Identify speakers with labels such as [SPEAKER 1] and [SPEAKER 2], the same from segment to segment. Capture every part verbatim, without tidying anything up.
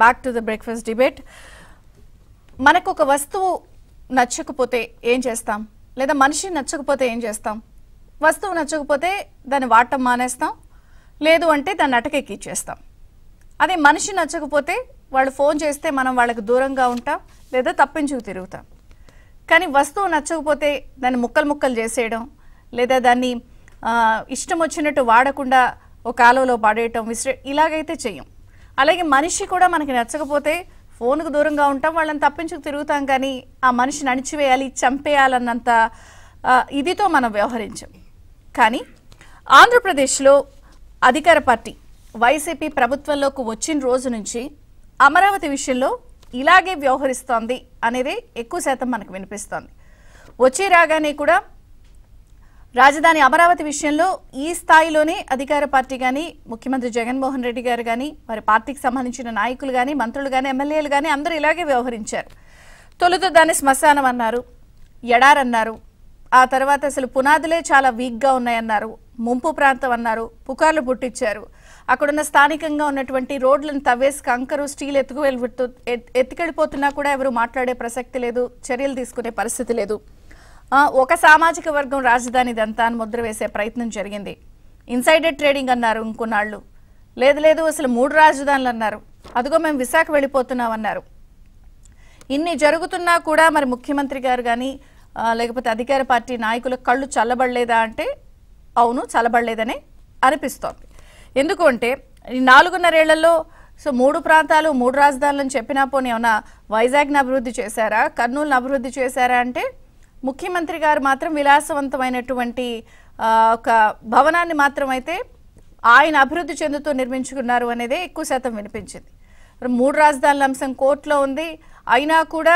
[SPEAKER 1] Back to the breakfast debate. మనకు ఒక వస్తువు నచ్చకపోతే ఏం చేస్తాం, లేదా మనిషి నచ్చకపోతే ఏం చేస్తాం? వస్తువు నచ్చకపోతే దాన్ని వాడటం మానేస్తాం, లేదు అంటే దాన్ని అటకెక్కిచ్చేస్తాం. అదే మనిషి నచ్చకపోతే వాళ్ళు ఫోన్ చేస్తే మనం వాళ్ళకి దూరంగా ఉంటాం, లేదా తప్పించుకు తిరుగుతాం. కానీ వస్తువు నచ్చకపోతే దాన్ని ముక్కలు ముక్కలు చేసేయడం, లేదా దాన్ని ఇష్టం వచ్చినట్టు వాడకుండా ఒక కాలువలో పడేయటం, విసిరే ఇలాగైతే చెయ్యం. అలాగే మనిషి కూడా మనకి నచ్చకపోతే ఫోన్కు దూరంగా ఉంటాం, వాళ్ళని తప్పించుకు తిరుగుతాం. కానీ ఆ మనిషిని అణిచివేయాలి, చంపేయాలన్నంత ఇదితో మనం వ్యవహరించాం. కానీ ఆంధ్రప్రదేశ్లో అధికార పార్టీ వైసీపీ ప్రభుత్వంలోకి వచ్చిన రోజు నుంచి అమరావతి విషయంలో ఇలాగే వ్యవహరిస్తోంది అనేది ఎక్కువ శాతం మనకు వినిపిస్తోంది. వచ్చి రాగానే కూడా రాజధాని అమరావతి విషయంలో ఈ స్థాయిలోనే అధికార పార్టీ కానీ, ముఖ్యమంత్రి జగన్మోహన్ రెడ్డి గారు కానీ, వారి పార్టీకి సంబంధించిన నాయకులు కానీ, మంత్రులు కానీ, ఎమ్మెల్యేలు కానీ అందరూ ఇలాగే వ్యవహరించారు. తొలుత దాన్ని శ్మశానం అన్నారు, ఎడారన్నారు, ఆ తర్వాత అసలు పునాదులే చాలా వీక్గా ఉన్నాయన్నారు, ముంపు ప్రాంతం అన్నారు, పుకార్లు పుట్టించారు. అక్కడున్న స్థానికంగా ఉన్నటువంటి రోడ్లను తవ్వేసి కంకరు, స్టీల్ ఎత్తుకు వెళ్ళిపోతూ ఎత్తుకెళ్ళిపోతున్నా కూడా ఎవరు మాట్లాడే ప్రసక్తి లేదు, చర్యలు తీసుకునే పరిస్థితి లేదు. ఒక సామాజిక వర్గం రాజధాని దంతా అని ముద్ర వేసే ప్రయత్నం జరిగింది. ఇన్సైడర్ ట్రేడింగ్ అన్నారు ఇంకొన్నాళ్ళు, లేదు లేదు అసలు మూడు రాజధానులు అన్నారు, అదిగో మేము విశాఖ వెళ్ళిపోతున్నాం అన్నారు. ఇన్ని జరుగుతున్నా కూడా మరి ముఖ్యమంత్రి గారు కానీ లేకపోతే అధికార పార్టీ నాయకుల కళ్ళు చల్లబడలేదా అంటే అవును, చల్లబడలేదనే అనిపిస్తోంది. ఎందుకు అంటే ఈ నాలుగున్నరేళ్లలో సో మూడు ప్రాంతాలు మూడు రాజధానులను చెప్పినా పోనీ ఏమన్నా వైజాగ్ని అభివృద్ధి చేశారా, కర్నూలును అభివృద్ధి చేశారా అంటే ముఖ్యమంత్రి గారు మాత్రం విలాసవంతమైనటువంటి ఒక భవనాన్ని మాత్రం అయితే ఆయన అభివృద్ధి చెందుతూ నిర్మించుకున్నారు అనేదే ఎక్కువ శాతం వినిపించింది. మూడు రాజధానుల అంశం కోర్టులో ఉంది, అయినా కూడా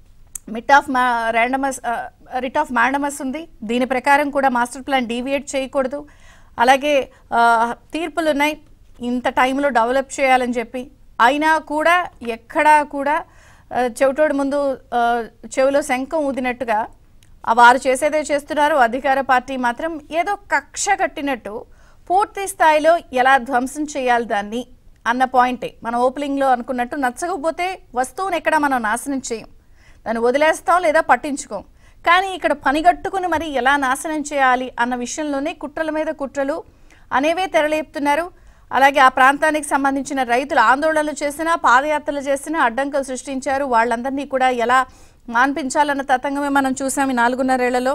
[SPEAKER 1] మిట్ ఆఫ్ మా ర్యాండమస్ రిట్ ఆఫ్ మ్యాండమస్ ఉంది. దీని ప్రకారం కూడా మాస్టర్ ప్లాన్ డీవియేట్ చేయకూడదు. అలాగే తీర్పులు ఉన్నాయి ఇంత టైంలో డెవలప్ చేయాలని చెప్పి, అయినా కూడా ఎక్కడా కూడా చెవిటోడి ముందు చెవిలో శంఖం ఊదినట్టుగా వారు చేసేదే చేస్తున్నారు. అధికార పార్టీ మాత్రం ఏదో కక్ష కట్టినట్టు పూర్తి స్థాయిలో ఎలా ధ్వంసం చేయాలి దాన్ని అన్న పాయింటే. మనం ఓపెనింగ్లో అనుకున్నట్టు నచ్చకపోతే వస్తువుని ఎక్కడ మనం నాశనం చేయం, దాన్ని వదిలేస్తాం లేదా పట్టించుకోం. కానీ ఇక్కడ పనిగట్టుకుని మరి ఎలా నాశనం చేయాలి అన్న విషయంలోనే కుట్రల మీద కుట్రలు అనేవే తెరలేపుతున్నారు. అలాగే ఆ ప్రాంతానికి సంబంధించిన రైతులు ఆందోళనలు చేసినా, పాదయాత్రలు చేసినా అడ్డంకులు సృష్టించారు. వాళ్ళందరినీ కూడా ఎలా మాన్పించాలన్న తతంగమే మనం చూసాం ఈ నాలుగున్నరేళ్లలో.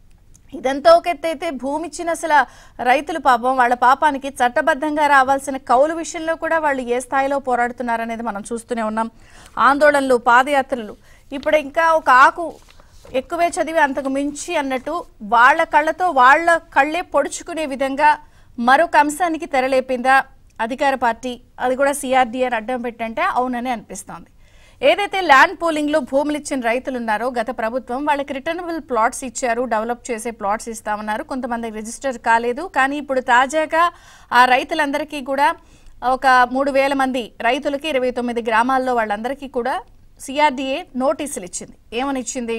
[SPEAKER 1] ఇదంతా ఒక ఎత్తైతే భూమి ఇచ్చిన అసలు రైతులు పాపం వాళ్ళ పాపానికి చట్టబద్ధంగా రావాల్సిన కౌలు విషయంలో కూడా వాళ్ళు ఏ స్థాయిలో పోరాడుతున్నారనేది మనం చూస్తూనే ఉన్నాం. ఆందోళనలు, పాదయాత్రలు, ఇప్పుడు ఇంకా ఒక ఆకు ఎక్కువే చదివి అంతకు మించి అన్నట్టు వాళ్ళ కళ్ళతో వాళ్ళ కళ్ళే పొడుచుకునే విధంగా మరొక అంశానికి తెరలేపిందా అధికార పార్టీ? అది కూడా సిఆర్డీఏని అడ్డం పెట్టంటే అవునని అనిపిస్తోంది. ఏదైతే ల్యాండ్ పూలింగ్లో భూములు ఇచ్చిన రైతులు ఉన్నారో గత ప్రభుత్వం వాళ్ళకి రిటర్నబుల్ ప్లాట్స్ ఇచ్చారు, డెవలప్ చేసే ప్లాట్స్ ఇస్తామన్నారు. కొంతమందికి రిజిస్టర్ కాలేదు. కానీ ఇప్పుడు తాజాగా ఆ రైతులందరికీ కూడా ఒక మూడు వేల మంది రైతులకి ఇరవై తొమ్మిది గ్రామాల్లో వాళ్ళందరికీ కూడా సిఆర్డీఏ నోటీసులు ఇచ్చింది. ఏమని ఇచ్చింది?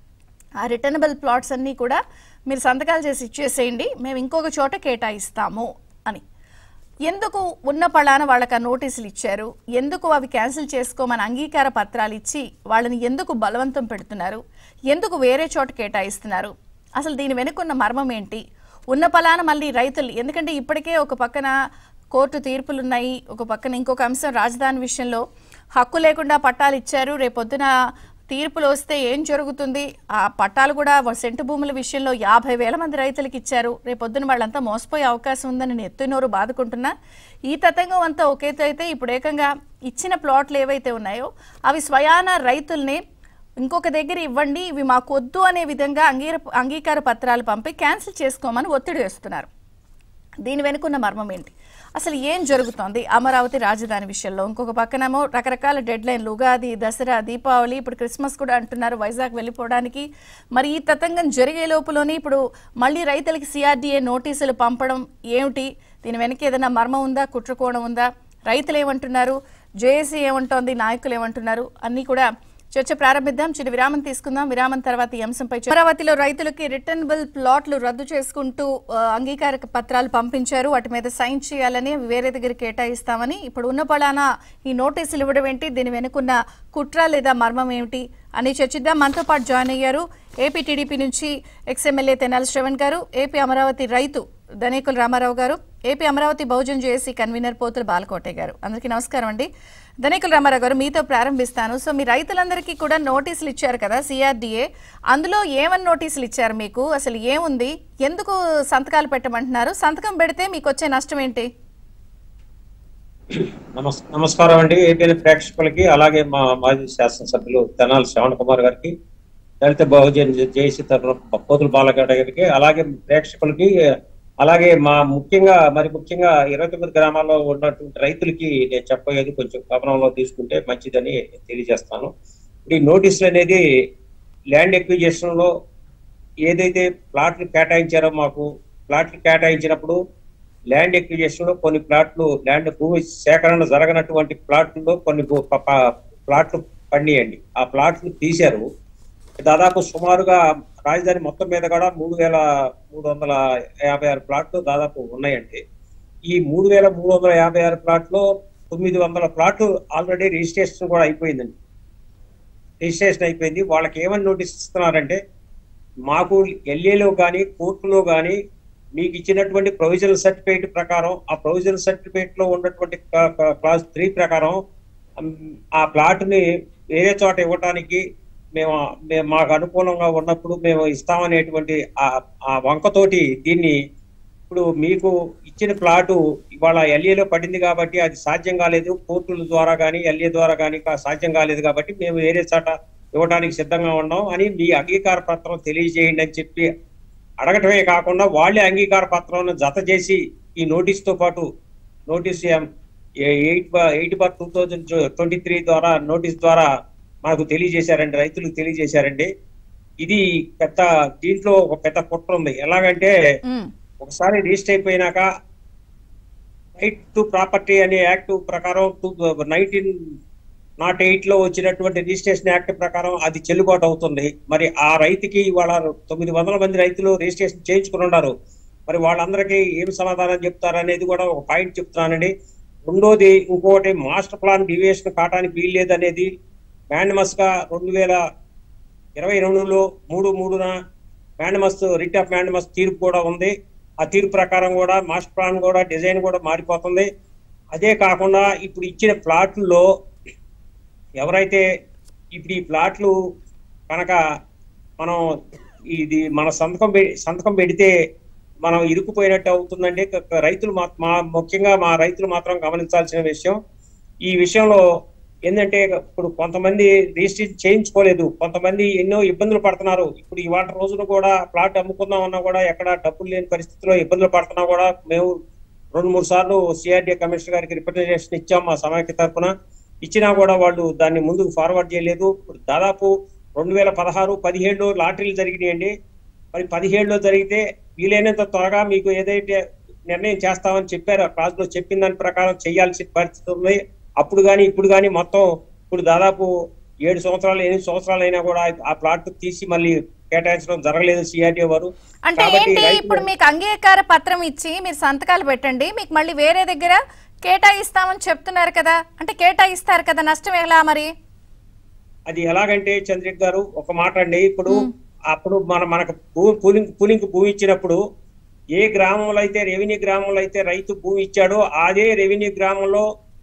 [SPEAKER 1] ఆ రిటర్నబుల్ ప్లాట్స్ అన్నీ కూడా మీరు సంతకాలు చేసి ఇచ్చేసేయండి, మేము ఇంకొక చోట కేటాయిస్తాము అని. ఎందుకు ఉన్న పళాన వాళ్ళకి ఆ నోటీసులు ఇచ్చారు? ఎందుకు అవి క్యాన్సిల్ చేసుకోమని అంగీకార పత్రాలు ఇచ్చి వాళ్ళని ఎందుకు బలవంతం పెడుతున్నారు? ఎందుకు వేరే చోట కేటాయిస్తున్నారు? అసలు దీని వెనుకున్న మర్మం ఏంటి? ఉన్న పళాన మళ్ళీ రైతులు, ఎందుకంటే ఇప్పటికే ఒక పక్కన కోర్టు తీర్పులు ఉన్నాయి, ఒక పక్కన ఇంకొక అంశం రాజధాని విషయంలో హక్కు లేకుండా పట్టాలు ఇచ్చారు. రేపొద్దున తీర్పులు వస్తే ఏం జరుగుతుంది? ఆ పట్టాలు కూడా సెంటు భూముల విషయంలో యాభై వేల మంది రైతులకు ఇచ్చారు. రేపొద్దున వాళ్ళంతా మోసపోయే అవకాశం ఉందని నేను ఎత్తునోరు బాదుకుంటున్నా. ఈ తతంగం అంతా ఒకేతో అయితే ఇప్పుడు ఏకంగా ఇచ్చిన ప్లాట్లు ఏవైతే ఉన్నాయో అవి స్వయాన రైతుల్ని ఇంకొక దగ్గర ఇవ్వండి, ఇవి మాకు వద్దు అనే విధంగా అంగీర అంగీకార పత్రాలు పంపి క్యాన్సిల్ చేసుకోమని ఒత్తిడి వేస్తున్నారు. దీని వెనుకున్న మర్మం ఏంటి? అసలు ఏం జరుగుతోంది అమరావతి రాజధాని విషయంలో? ఇంకొక పక్కనేమో రకరకాల డెడ్ లైన్లు, ఉగాది, దసరా, దీపావళి, ఇప్పుడు క్రిస్మస్ కూడా అంటున్నారు వైజాగ్ వెళ్ళిపోవడానికి. మరి ఈ తతంగం జరిగే లోపులోనే ఇప్పుడు మళ్ళీ రైతులకి సిఆర్డీఏ నోటీసులు పంపడం ఏమిటి? దీని వెనక ఏదైనా మర్మం ఉందా, కుట్రకోణం ఉందా? రైతులు ఏమంటున్నారు, జేఏసీ ఏమంటోంది, నాయకులు ఏమంటున్నారు, అన్నీ కూడా చర్చ ప్రారంభిద్దాం. చిన్న విరామం తీసుకుందాం. విరామం తర్వాత ఈ అంశంపై అమరావతిలో రైతులకి రిటర్నబుల్ ప్లాట్లు రద్దు చేసుకుంటూ అంగీకార పత్రాలు పంపించారు. వాటి మీద సైన్ చేయాలని వేరే దగ్గర కేటాయిస్తామని ఇప్పుడు ఉన్న పళానా ఈ నోటీసులు ఇవ్వడం ఏంటి, దీని వెనుకున్న కుట్ర లేదా మర్మం ఏమిటి అని చర్చిద్దాం. మనతో పాటు జాయిన్ అయ్యారు ఏపీ టీడీపీ నుంచి ఎక్స్ ఎమ్మెల్యే తెనాలి శ్రవణ్ గారు, ఏపీ అమరావతి రైతు ధనేకుల రామారావు గారు, AP Amaravati Bahujan JAC convener Pothula Balakotaiah గారు. అందరికీ నమస్కారం అండి. ధనేకుల రామారావు గారు, మీతో ప్రారంభిస్తాను. సో మీ రైతులందరికీ కూడా నోటీసులు ఇచ్చారు కదా సిఆర్డీఏ, అందులో ఏమని నోటీసులు ఇచ్చారు మీకు? అసలు ఏముంది, ఎందుకు సంతకాలు పెట్టమంటున్నారు, సంతకం పెడితే మీకు వచ్చే నష్టం ఏంటి?
[SPEAKER 2] నమస్కారం అండి. ఏపీ ప్రేక్షకులకి, అలాగే మా మాజీ శాసనసభ్యులు తెనాలి శ్రవణ్ కుమార్ గారికి, దళిత బహుజన్ జేఏసీ తరఫున పోతుల బాలకోటయ్య గారికి, అలాగే ప్రేక్షకులకి, అలాగే మా ముఖ్యంగా మరి ముఖ్యంగా ఇరవై తొమ్మిది గ్రామాల్లో ఉన్నటువంటి రైతులకి నేను చెప్పేది కొంచెం గమనంలో తీసుకుంటే మంచిదని తెలియజేస్తాను. ఈ నోటీసులు అనేది ల్యాండ్ ఎక్విజిషన్ లో ఏదైతే ప్లాట్లు కేటాయించారో, మాకు ప్లాట్లు కేటాయించినప్పుడు ల్యాండ్ ఎక్విజిషన్ లో కొన్ని ప్లాట్లు, ల్యాండ్ భూమి సేకరణ జరగనటువంటి ప్లాట్లలో కొన్ని ప్లాట్లు పండియండి. ఆ ప్లాట్లు తీశారు. దాదాపు సుమారుగా రాజధాని మొత్తం మీద కూడా మూడు వేల మూడు వందల యాభై ఆరు ప్లాట్లు దాదాపు ఉన్నాయండి. ఈ మూడు వేల మూడు వందల యాభై ఆరు ప్లాట్లో తొమ్మిది వందల ప్లాట్లు ఆల్రెడీ రిజిస్ట్రేషన్ కూడా అయిపోయిందండి. రిజిస్ట్రేషన్ అయిపోయింది. వాళ్ళకి ఏమని నోటీస్ ఇస్తున్నారంటే, మాకు ఎల్ఏలో కానీ కోర్టులో కానీ మీకు ఇచ్చినటువంటి ప్రొవిజనల్ సర్టిఫికేట్ ప్రకారం, ఆ ప్రొవిజనల్ సర్టిఫికేట్ లో ఉన్నటువంటి క్లాస్ త్రీ ప్రకారం ఆ ప్లాట్ ని వేరే చోట ఇవ్వటానికి మేము మాకు అనుకూలంగా ఉన్నప్పుడు మేము ఇస్తామనేటువంటి ఆ వంకతోటి దీన్ని ఇప్పుడు మీకు ఇచ్చిన ప్లాటు ఇవాళ ఎల్ఏలో పడింది కాబట్టి అది సాధ్యం కాలేదు, కోర్టుల ద్వారా కానీ ఎల్ఏ ద్వారా కానీ సాధ్యం కాలేదు కాబట్టి మేము వేరే చోట ఇవ్వడానికి సిద్ధంగా ఉన్నాం అని మీ అంగీకార పత్రం తెలియజేయండి అని చెప్పి అడగటమే కాకుండా వాళ్ళే అంగీకార పత్రం జత చేసి ఈ నోటీస్ తో పాటు notice eight eight bar two thousand twenty three ద్వారా నోటీస్ ద్వారా మాకు తెలియజేశారండి, రైతులకు తెలియజేశారండి. ఇది పెద్ద, దీంట్లో ఒక పెద్ద కుట్ర ఉంది. ఎలాగంటే, ఒకసారి రిజిస్టర్ అయిపోయినాక రైట్ టు ప్రాపర్టీ అనే యాక్ట్ ప్రకారం నైన్టీన్ నాట్ ఎయిట్ లో వచ్చినటువంటి రిజిస్ట్రేషన్ యాక్ట్ ప్రకారం అది చెల్లుబాటు అవుతుంది. మరి ఆ రైతుకి ఇవాళ తొమ్మిది వందల మంది రైతులు రిజిస్ట్రేషన్ చేయించుకుని ఉన్నారు. మరి వాళ్ళందరికీ ఏం సమాధానం చెప్తారు అనేది కూడా ఒక పాయింట్ చెప్తున్నానండి. రెండోది, ఇంకోటి మాస్టర్ ప్లాన్ డివియేషన్ కావడానికి వీల్లేదు అనేది మ్యాన్మస్ గా రెండు వేల ఇరవై రెండులో మూడు మూడున మ్యాన్మస్ రిట్ ఆఫ్ మ్యాన్మస్ తీర్పు కూడా ఉంది. ఆ తీర్పు ప్రకారం కూడా మాస్టర్ ప్లాన్ కూడా డిజైన్ కూడా మారిపోతుంది. అదే కాకుండా ఇప్పుడు ఇచ్చిన ప్లాట్లలో ఎవరైతే ఇప్పుడు ఈ ప్లాట్లు కనుక మనం ఇది మన సంతకం సంతకం పెడితే మనం ఇరుక్కుపోయినట్టు అవుతుందండి. రైతులు మా ముఖ్యంగా మా రైతులు మాత్రం గమనించాల్సిన విషయం ఈ విషయంలో ఏంటంటే, ఇప్పుడు కొంతమంది రిజిస్ట్రేషన్ చేయించుకోలేదు, కొంతమంది ఎన్నో ఇబ్బందులు పడుతున్నారు. ఇప్పుడు ఇవాళ రోజున కూడా ప్లాట్ అమ్ముకుందాం అన్నా కూడా ఎక్కడ డబ్బులు లేని పరిస్థితిలో ఇబ్బందులు పడుతున్నా కూడా మేము రెండు మూడు సార్లు సిఆర్డీఏ కమిషనర్ గారికి రిప్రజెంటేషన్ ఇచ్చాం మా సమాఖ్య తరఫున. ఇచ్చినా కూడా వాళ్ళు దాన్ని ముందుకు ఫార్వర్డ్ చేయలేదు. దాదాపు రెండు వేల పదహారు పదిహేడులో లాటరీలు జరిగినాయండి. మరి పదిహేడులో జరిగితే వీలైనంత త్వరగా మీకు ఏదైతే నిర్ణయం చేస్తామని చెప్పారు, ఆ క్లాస్ లో చెప్పిన దాని ప్రకారం చేయాల్సిన పరిస్థితి ఉంది. అప్పుడు కానీ ఇప్పుడు కానీ మొత్తం ఇప్పుడు దాదాపు ఏడు సంవత్సరాలు ఎనిమిది సంవత్సరాలు అయినా కూడా ఆ ప్లాట్ తీసి మళ్ళీ కేటాయించడం జరగలేదు సిఆర్డీఏ వారు.
[SPEAKER 1] అంటే ఏంటి, ఇప్పుడు మీకు అంగీకార పత్రం ఇచ్చి మీరు సంతకాలు పెట్టండి, మీకు మళ్ళీ వేరే దగ్గర కేటాయిస్తామని చెప్తున్నారు కదా, అంటే కేటాయిస్తారు కదా, నష్టం ఎలా మరి?
[SPEAKER 2] అది ఎలాగంటే చంద్రిక్ గారు ఒక మాట అండి, ఇప్పుడు అప్పుడు మన మనకు భూమి పూలింగ్ పూలింగ్ భూమి ఇచ్చినప్పుడు ఏ గ్రామంలో అయితే రెవెన్యూ గ్రామంలో అయితే రైతు భూమి ఇచ్చాడో అదే రెవెన్యూ గ్రామంలో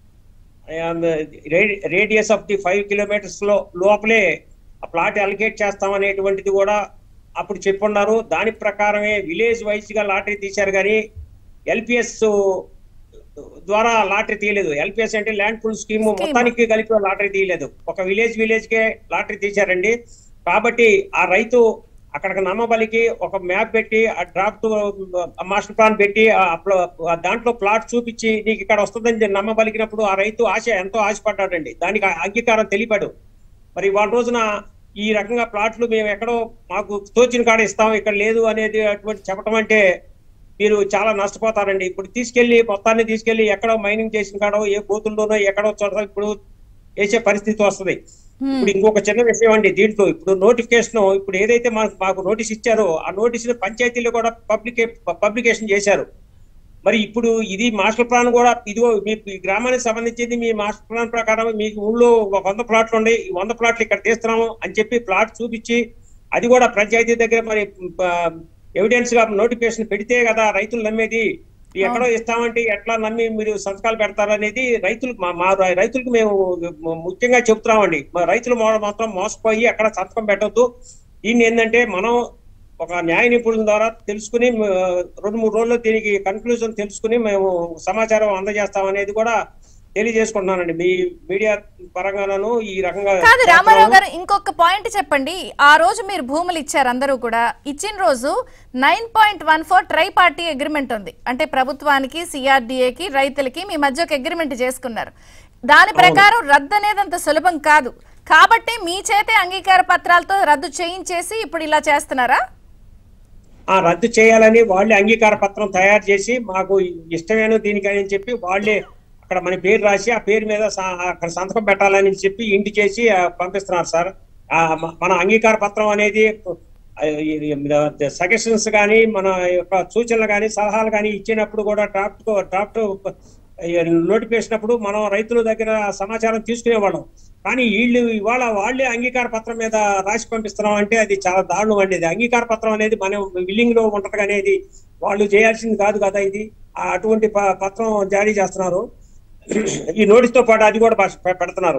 [SPEAKER 2] radius of the five kilometres లో లోపలే ఆ ప్లాట్ అలికేట్ చేస్తామనేటువంటిది కూడా అప్పుడు చెప్పున్నారు. దాని ప్రకారమే విలేజ్ వైజ్ గా లాటరీ తీశారు కానీ ఎల్పిఎస్ ద్వారా లాటరీ తీయలేదు. ఎల్పిఎస్ అంటే ల్యాండ్ పూల్ స్కీమ్ మొత్తానికి కలిపి లాటరీ తీయలేదు, ఒక విలేజ్ విలేజ్ కే లాటరీ తీశారండి. కాబట్టి ఆ రైతు అక్కడికి నమ్మబలికి ఒక మ్యాప్ పెట్టి ఆ డ్రాఫ్ట్ మాస్టర్ ప్లాన్ పెట్టి దాంట్లో ప్లాట్ చూపించి నీకు ఇక్కడ వస్తుందని నమ్మబలికినప్పుడు ఆ రైతు ఆశ ఎంతో ఆశపడ్డాడండి, దానికి అంగీకారం తెలిపాడు. మరి వాళ్ళ రోజున ఈ రకంగా ప్లాట్లు మేము ఎక్కడో మాకు తోచిన కాడ ఇస్తాం, ఇక్కడ లేదు అనేది అటువంటి చెప్పడం అంటే మీరు చాలా నష్టపోతారండి. ఇప్పుడు తీసుకెళ్లి మొత్తాన్ని తీసుకెళ్లి ఎక్కడో మైనింగ్ చేసిన కాడో ఏ కోతుల్లోనో ఎక్కడో చోట ఇప్పుడు వేసే పరిస్థితి వస్తుంది. ఇప్పుడు ఇంకొక చిన్న విషయం అండి దీంట్లో, ఇప్పుడు నోటిఫికేషన్ ఇప్పుడు ఏదైతే మాకు మాకు నోటీస్ ఇచ్చారో ఆ నోటీస్ పంచాయతీలో కూడా పబ్లిక్ పబ్లికేషన్ చేశారు. మరి ఇప్పుడు ఇది మాస్టర్ ప్లాన్ కూడా ఇదిగో మీ గ్రామానికి సంబంధించింది, మీ మాస్టర్ ప్లాన్ ప్రకారం మీకు ఊళ్ళో వంద ప్లాట్లు ఉన్నాయి, ఈ వంద ప్లాట్లు ఇక్కడ తీస్తున్నాము అని చెప్పి ప్లాట్ చూపించి అది కూడా పంచాయతీ దగ్గర మరి ఎవిడెన్స్ గా నోటిఫికేషన్ పెడితే కదా రైతులు నమ్మేది. ఎక్కడో ఇస్తామంటే ఎట్లా నమ్మి మీరు సంతకాలు పెడతారనేది రైతులకు మా రైతులకు మేము ముఖ్యంగా చెప్తున్నామండి. మా రైతులు మాత్రం మోసపోయి ఎక్కడ సంతకం పెట్టద్దు. దీన్ని ఏంటంటే మనం ఒక న్యాయ నిపుణుల ద్వారా తెలుసుకుని రెండు మూడు రోజుల్లో దీనికి కన్క్లూజన్ తెలుసుకుని మేము సమాచారం అందజేస్తాం అనేది కూడా తెలియజేసుకుంటున్నానండి. మీ మీడియా పరంగాను ఈ రకంగా.
[SPEAKER 1] కాదు రామారావు గారు, ఇంకొక పాయింట్ చెప్పండి. ఆ రోజు మీరు భూములు ఇచ్చారు, అందరూ కూడా ఇచ్చిన రోజు nine point one four tri party agreement ఉంది. అంటే ప్రభుత్వానికి, సిఆర్డిఏకి, రైతులకి మీ మధ్య ఒక అగ్రిమెంట్ చేసుకున్నారు. దాని ప్రకారం రద్దు అనేది అంత సులభం కాదు. కాబట్టి మీ చేతే అంగీకార పత్రాలతో రద్దు చేయించేసి ఇప్పుడు ఇలా చేస్తున్నారా?
[SPEAKER 2] ఆ రద్దు చేయాలని వాళ్ళే అంగీకార పత్రం తయారు చేసి మాకు ఇష్టమేనో దీనికని చెప్పి వాళ్ళే అక్కడ మన పేరు రాసి ఆ పేరు మీద అక్కడ సంతకం పెట్టాలని చెప్పి ఇంటి చేసి పంపిస్తున్నారు సార్. మన అంగీకార పత్రం అనేది సజెషన్స్ కానీ మన యొక్క సూచనలు కానీ సలహాలు కానీ ఇచ్చినప్పుడు కూడా డ్రాఫ్ట్ డ్రాఫ్ట్ నోటిఫికేషన్ అప్పుడు మనం రైతుల దగ్గర సమాచారం తీసుకునేవాళ్ళం. కానీ వీళ్ళు ఇవాళ వాళ్ళే అంగీకార పత్రం మీద రాసి పంపిస్తున్నాం అంటే అది చాలా దారుణం అండి. అంగీకార పత్రం అనేది మనం విల్లింగ్ లో ఉంటది అనేది వాళ్ళు చేయాల్సింది కాదు కదా. ఇది అటువంటి పత్రం జారీ చేస్తున్నారు. ఈ నోటీస్ తో పాటు అది కూడా పెడుతున్నారు.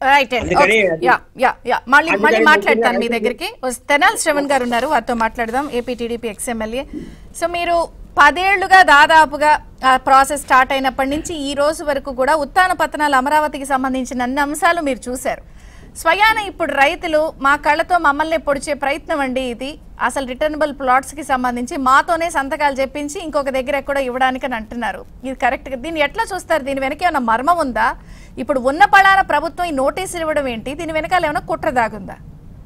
[SPEAKER 1] మళ్ళీ మళ్ళీ మాట్లాడతాను మీ దగ్గరికి. తెనాలి శ్రవణ్ గారు ఉన్నారు, వారితో మాట్లాడదాం. AP TDP ex MLA. So మీరు పదేళ్లుగా దాదాపుగా ప్రాసెస్ స్టార్ట్ అయినప్పటి నుంచి ఈ రోజు వరకు కూడా ఉత్తాన పతనాలు అమరావతికి సంబంధించిన అన్ని అంశాలు మీరు చూశారు. స్వయాన ఇప్పుడు రైతులు మా కళ్ళతో మమ్మల్ని పొడిచే ప్రయత్నం అండి ఇది. అసలు రిటర్నబుల్ ప్లాట్స్ కి సంబంధించి మాతోనే సంతకాలు చెప్పించి ఇంకొక దగ్గర కూడా ఇవ్వడానికి అని అంటున్నారు. ఇది కరెక్ట్? దీన్ని ఎట్లా చూస్తారు? దీని వెనక ఏమైనా మర్మం ఉందా? ఇప్పుడు ఉన్న పళాన ప్రభుత్వం ఈ నోటీసులు ఇవ్వడం ఏంటి? దీని వెనకాల ఏమైనా కుట్ర దాగుందా?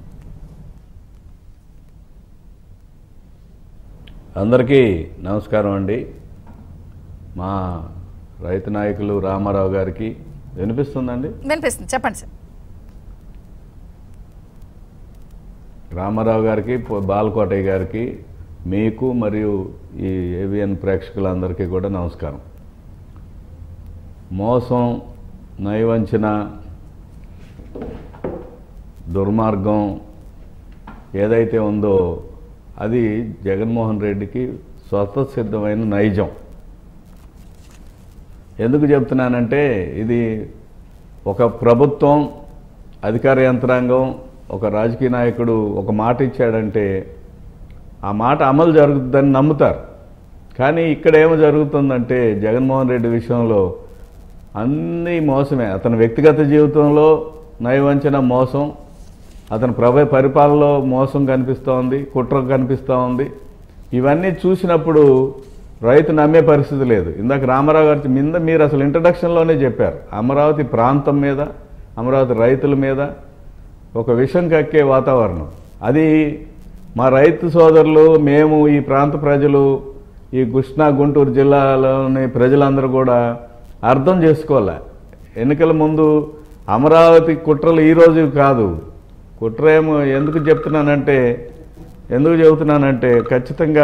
[SPEAKER 3] అందరికీ నమస్కారం అండి. మా రైతు నాయకులు రామారావు గారికి వినిపిస్తుందండి?
[SPEAKER 1] వినిపిస్తుంది, చెప్పండి సార్.
[SPEAKER 3] రామారావు గారికి, బాలకోటయ్య గారికి, మీకు మరియు ఈ ఏవిఎన్ ప్రేక్షకులందరికీ కూడా నమస్కారం. మోసం, నయవంచన, దుర్మార్గం ఏదైతే ఉందో అది జగన్మోహన్ రెడ్డికి స్వతసిద్ధమైన నైజం. ఎందుకు చెప్తున్నానంటే ఇది ఒక ప్రభుత్వం, అధికార యంత్రాంగం, ఒక రాజకీయ నాయకుడు ఒక మాట ఇచ్చాడంటే ఆ మాట అమలు జరుగుతుందని నమ్ముతారు. కానీ ఇక్కడ ఏమో జరుగుతుందంటే జగన్మోహన్ రెడ్డి విషయంలో అన్నీ మోసమే. అతని వ్యక్తిగత జీవితంలో నయవంచన, మోసం, అతని ప్రభ పరిపాలనలో మోసం కనిపిస్తూ ఉంది, కుట్ర కనిపిస్తూ ఉంది. ఇవన్నీ చూసినప్పుడు రైతు నమ్మే పరిస్థితి లేదు. ఇందాక రామారావు గారి మీద మీరు అసలు ఇంట్రడక్షన్లోనే చెప్పారు, అమరావతి ప్రాంతం మీద, అమరావతి రైతుల మీద ఒక విషం కక్కే వాతావరణం. అది మా రైతు సోదరులు, మేము, ఈ ప్రాంత ప్రజలు, ఈ కృష్ణా గుంటూరు జిల్లాలోని ప్రజలందరూ కూడా అర్థం చేసుకోలే. ఎన్నికల ముందు అమరావతి కుట్రలు ఈరోజు కాదు. కుట్ర ఏమో ఎందుకు చెప్తున్నానంటే ఎందుకు చెబుతున్నానంటే ఖచ్చితంగా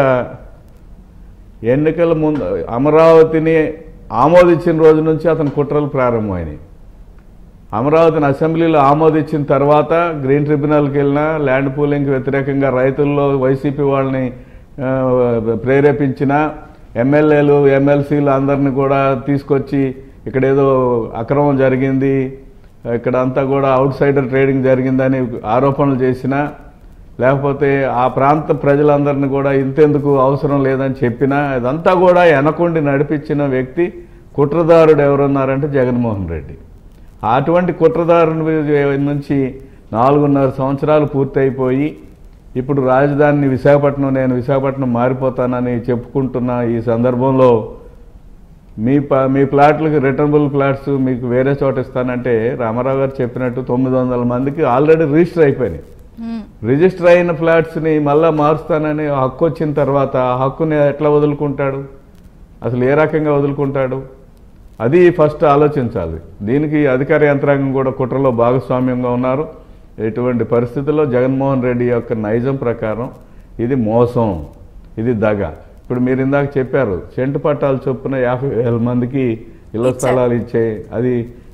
[SPEAKER 3] ఎన్నికల ముందు అమరావతిని ఆమోదించిన రోజు నుంచి అతని కుట్రలు ప్రారంభమైనాయి. అమరావతిని అసెంబ్లీలో ఆమోదించిన తర్వాత గ్రీన్ ట్రిబ్యునల్కి వెళ్ళినా, ల్యాండ్ పూలింగ్కి వ్యతిరేకంగా రైతుల్లో వైసీపీ వాళ్ళని ప్రేరేపించిన ఎమ్మెల్యేలు, ఎమ్మెల్సీలు అందరిని కూడా తీసుకొచ్చి ఇక్కడ ఏదో అక్రమం జరిగింది, ఇక్కడ అంతా కూడా అవుట్ సైడర్ ట్రేడింగ్ జరిగిందని ఆరోపణలు చేసినా, లేకపోతే ఆ ప్రాంత ప్రజలందరినీ కూడా ఇంతెందుకు అవసరం లేదని చెప్పినా, ఇదంతా కూడా వెనకుండి నడిపించిన వ్యక్తి కుట్రదారుడు ఎవరున్నారంటే జగన్మోహన్ రెడ్డి. అటువంటి కుట్రదారుని నుంచి నాలుగున్నర సంవత్సరాలు పూర్తయిపోయి ఇప్పుడు రాజధానిని విశాఖపట్నం, నేను విశాఖపట్నం మారిపోతానని చెప్పుకుంటున్న ఈ సందర్భంలో మీ మీ ప్లాట్లకు రిటర్నబుల్ ప్లాట్స్ మీకు వేరే చోట ఇస్తానంటే రామారావు గారు చెప్పినట్టు తొమ్మిది వందల మందికి ఆల్రెడీ రిజిస్టర్ అయిపోయినాయి. రిజిస్టర్ అయిన ఫ్లాట్స్ని మళ్ళీ మారుస్తానని హక్కు వచ్చిన తర్వాత ఆ హక్కుని ఎట్లా వదులుకుంటాడు? అసలు ఏ రకంగా వదులుకుంటాడు? అది ఫస్ట్ ఆలోచించాలి. దీనికి అధికార యంత్రాంగం కూడా కుట్రలో భాగస్వామ్యంగా ఉన్నారు. ఎటువంటి పరిస్థితుల్లో జగన్మోహన్ రెడ్డి యొక్క నైజం ప్రకారం ఇది మోసం, ఇది దగ. ఇప్పుడు మీరు ఇందాక చెప్పారు సెంటు పట్టాలు చొప్పున యాభై వేల మందికి ఇళ్ల స్థలాలు ఇచ్చే, అది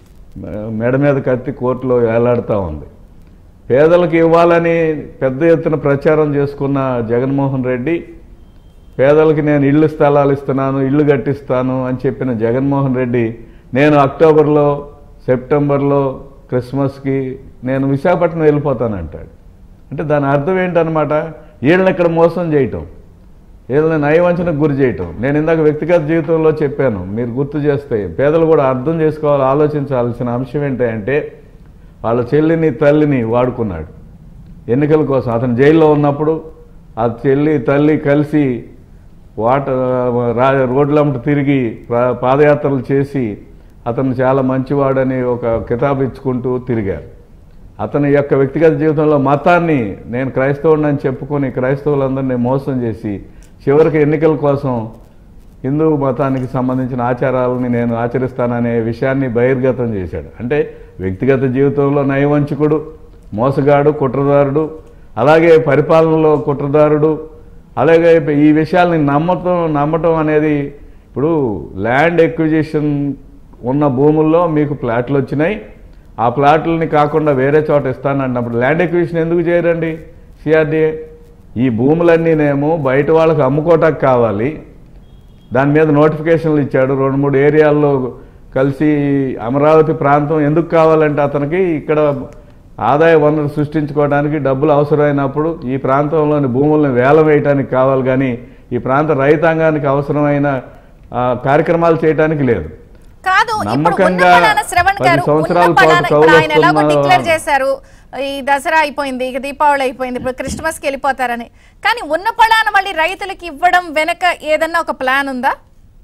[SPEAKER 3] మెడ మీద కత్తి కోర్టులో వేలాడుతూ ఉంది. పేదలకు ఇవ్వాలని పెద్ద ఎత్తున ప్రచారం చేసుకున్న జగన్మోహన్ రెడ్డి, పేదలకి నేను ఇళ్ళు స్థలాలు ఇస్తున్నాను, ఇళ్ళు కట్టిస్తాను అని చెప్పిన జగన్మోహన్ రెడ్డి, నేను అక్టోబర్లో సెప్టెంబర్లో క్రిస్మస్కి నేను విశాఖపట్నం వెళ్ళిపోతానంటాడు. అంటే దాని అర్థం ఏంటనమాట? వీళ్ళని ఇక్కడ మోసం చేయటం, వీళ్ళని నయవంచనకు గురి చేయటం. నేను ఇందాక వ్యక్తిగత జీవితంలో చెప్పాను, మీరు గుర్తు చేస్తే పేదలు కూడా అర్థం చేసుకోవాలి, ఆలోచించాల్సిన అంశం ఏంటంటే వాళ్ళ చెల్లిని తల్లిని వాడుకున్నాడు ఎన్నికల కోసం. అతను జైల్లో ఉన్నప్పుడు ఆ చెల్లి తల్లి కలిసి వాటర్ రా రోడ్లమ్మట తిరిగి పాదయాత్రలు చేసి అతను చాలా మంచివాడని ఒక కితాబు ఇచ్చుకుంటూ తిరిగారు. అతని యొక్క వ్యక్తిగత జీవితంలో మతాన్ని నేను క్రైస్తవుడిని అని చెప్పుకొని క్రైస్తవులందరినీ మోసం చేసి చివరికి ఎన్నికల కోసం హిందూ మతానికి సంబంధించిన ఆచారాలని నేను ఆచరిస్తాననే విషయాన్ని బహిర్గతం చేశాడు. అంటే వ్యక్తిగత జీవితంలో నయవంచకుడు, మోసగాడు, కుట్రదారుడు, అలాగే పరిపాలనలో కుట్రదారుడు. అలాగే ఈ విషయాల్ని నమ్మటం నమ్మటం అనేది, ఇప్పుడు ల్యాండ్ ఎక్విజిషన్ ఉన్న భూముల్లో మీకు ప్లాట్లు వచ్చినాయి, ఆ ప్లాట్లని కాకుండా వేరే చోట ఇస్తానన్నప్పుడు ల్యాండ్ ఎక్విజిషన్ ఎందుకు చేయరండి సిఆర్డీఏ? ఈ భూములన్నీనేమో బయట వాళ్ళకి అమ్ముకోవటానికి కావాలి, దాని మీద నోటిఫికేషన్లు ఇచ్చాడు. రెండు మూడు ఏరియాల్లో కలిసి అమరావతి ప్రాంతం ఎందుకు కావాలంటే అతనికి ఇక్కడ ఆదాయ వనరు సృష్టించుకోవడానికి డబ్బులు అవసరమైనప్పుడు ఈ ప్రాంతంలోని భూములను వేలం వేయడానికి కావాలి, కానీ ఈ ప్రాంత రైతాంగానికి అవసరమైన కార్యక్రమాలు చేయడానికి లేదు.
[SPEAKER 1] కాదు,
[SPEAKER 3] నమ్మకంగా పది సంవత్సరాల పాటు
[SPEAKER 1] కౌలు చేశారు. ఈ దసరా అయిపోయింది, ఇక దీపావళి అయిపోయింది, ఇప్పుడు క్రిస్మస్ కి వెళ్ళిపోతారని. కానీ ఉన్న పడాన మళ్ళీ రైతులకి ఇవ్వడం వెనక ఏదన్నా ఒక ప్లాన్ ఉందా?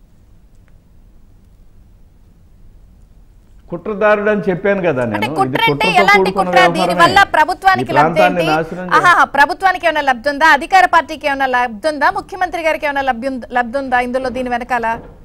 [SPEAKER 3] కుట్రదారుడు అని చెప్పాను కదా నేను.
[SPEAKER 1] కుట్ర అంటే ఎలాంటి కుట్ర? దీని వల్ల ప్రభుత్వానికి లబ్ధి ఏంటి? ఆహా, ప్రభుత్వానికి ఏమైనా లబ్ధి ఉందా? అధికార పార్టీకి ఏమైనా లబ్ధి ఉందా? ముఖ్యమంత్రి గారికి ఏమైనా లబ్ధి లబ్ధి ఉందా ఇందులో, దీని వెనకాల?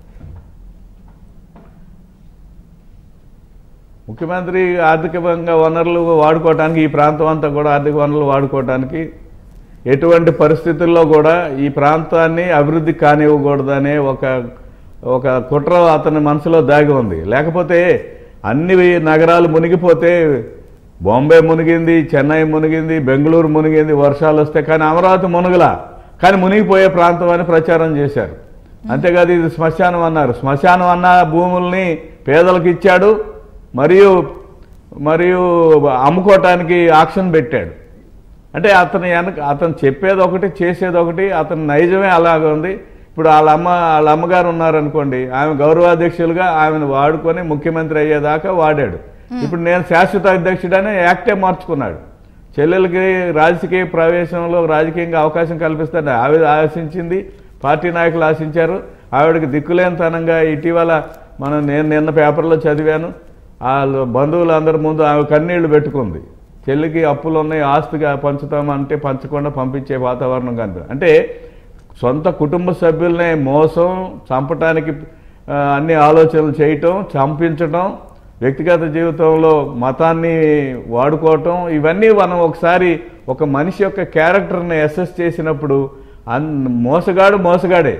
[SPEAKER 3] ముఖ్యమంత్రి ఆర్థికంగా వనరులు వాడుకోవటానికి, ఈ ప్రాంతం అంతా కూడా ఆర్థిక వనరులు వాడుకోవటానికి ఎటువంటి పరిస్థితుల్లో కూడా ఈ ప్రాంతాన్ని అభివృద్ధి కానివ్వకూడదనే ఒక ఒక కుట్ర అతని మనసులో దాగి ఉంది. లేకపోతే అన్ని నగరాలు మునిగిపోతే, బాంబే మునిగింది, చెన్నై మునిగింది, బెంగళూరు మునిగింది, వర్షాలు వస్తాయి, కానీ అమరావతి మునగలా, కానీ మునిగిపోయే ప్రాంతం అని ప్రచారం చేశారు. అంతేకాదు ఇది శ్మశానం అన్నారు. శ్మశానం అన్న భూముల్ని పేదలకు ఇచ్చాడు, మరియు మరియు అమ్ముకోవటానికి ఆక్షన్ పెట్టాడు. అంటే అతను వెనక అతను చెప్పేది ఒకటి, చేసేది ఒకటి, అతని నైజమే అలాగ ఉంది. ఇప్పుడు వాళ్ళ అమ్మ వాళ్ళ అమ్మగారు ఉన్నారనుకోండి, ఆమె గౌరవాధ్యక్షులుగా ఆమెను వాడుకొని ముఖ్యమంత్రి అయ్యేదాకా వాడాడు. ఇప్పుడు నేను శాశ్వత అధ్యక్షుడని యాక్టే మార్చుకున్నాడు. చెల్లెలకి రాజకీయ ప్రవేశంలో రాజకీయంగా అవకాశం కల్పిస్తాడు ఆవిడ ఆశించింది, పార్టీ నాయకులు ఆశించారు. ఆవిడకి దిక్కులేనితనంగా ఇటీవల మనం నేను నిన్న పేపర్లో చదివాను, వాళ్ళ బంధువులందరి ముందు ఆమె కన్నీళ్లు పెట్టుకుంది. చెల్లికి అప్పులు ఉన్నాయి, ఆస్తిగా పంచుతామంటే పంచకుండా పంపించే వాతావరణం కనిపి అంటే సొంత కుటుంబ సభ్యులనే మోసం, చంపటానికి అన్ని ఆలోచనలు చేయటం, చంపించటం, వ్యక్తిగత జీవితంలో మతాన్ని వాడుకోవటం, ఇవన్నీ మనం ఒకసారి ఒక మనిషి యొక్క క్యారెక్టర్ని అసెస్ చేసినప్పుడు అన్ మోసగాడు మోసగాడే.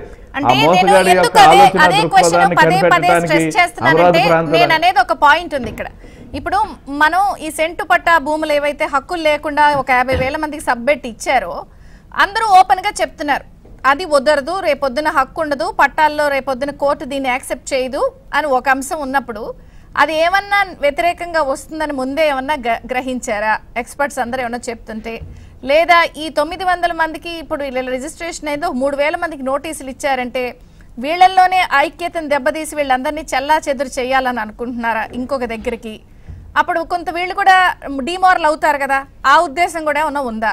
[SPEAKER 1] అనేది ఒక పాయింట్ ఉంది ఇక్కడ. ఇప్పుడు మనం ఈ సెంటు పట్టా భూములు ఏవైతే హక్కులు లేకుండా ఒక యాభై వేల మందికి సబ్మిట్ ఇచ్చారో అందరూ ఓపెన్ గా చెప్తున్నారు, అది వదరదు, రేపొద్దున హక్కు ఉండదు, పట్టాల్లో రేపొద్దున కోర్టు దీన్ని యాక్సెప్ట్ చేయదు అని ఒక అంశం ఉన్నప్పుడు అది ఏమన్నా వ్యతిరేకంగా వస్తుందని ముందే ఏమన్నా గ్రహించారా ఎక్స్పర్ట్స్ అందరూ ఏమన్నా చెప్తుంటే? లేదా ఈ తొమ్మిది వందల మందికి ఇప్పుడు రిజిస్ట్రేషన్ ఏదో మూడు వేల మందికి నోటీసులు ఇచ్చారంటే వీళ్ళల్లోనే ఐక్యతను దెబ్బతీసి వీళ్ళందరినీ చెల్లా చెదురు చేయాలని అనుకుంటున్నారా ఇంకొక దగ్గరికి? అప్పుడు కొంత వీళ్ళు కూడా డిమోరల్ అవుతారు కదా, ఆ ఉద్దేశం కూడా ఏమన్నా ఉందా?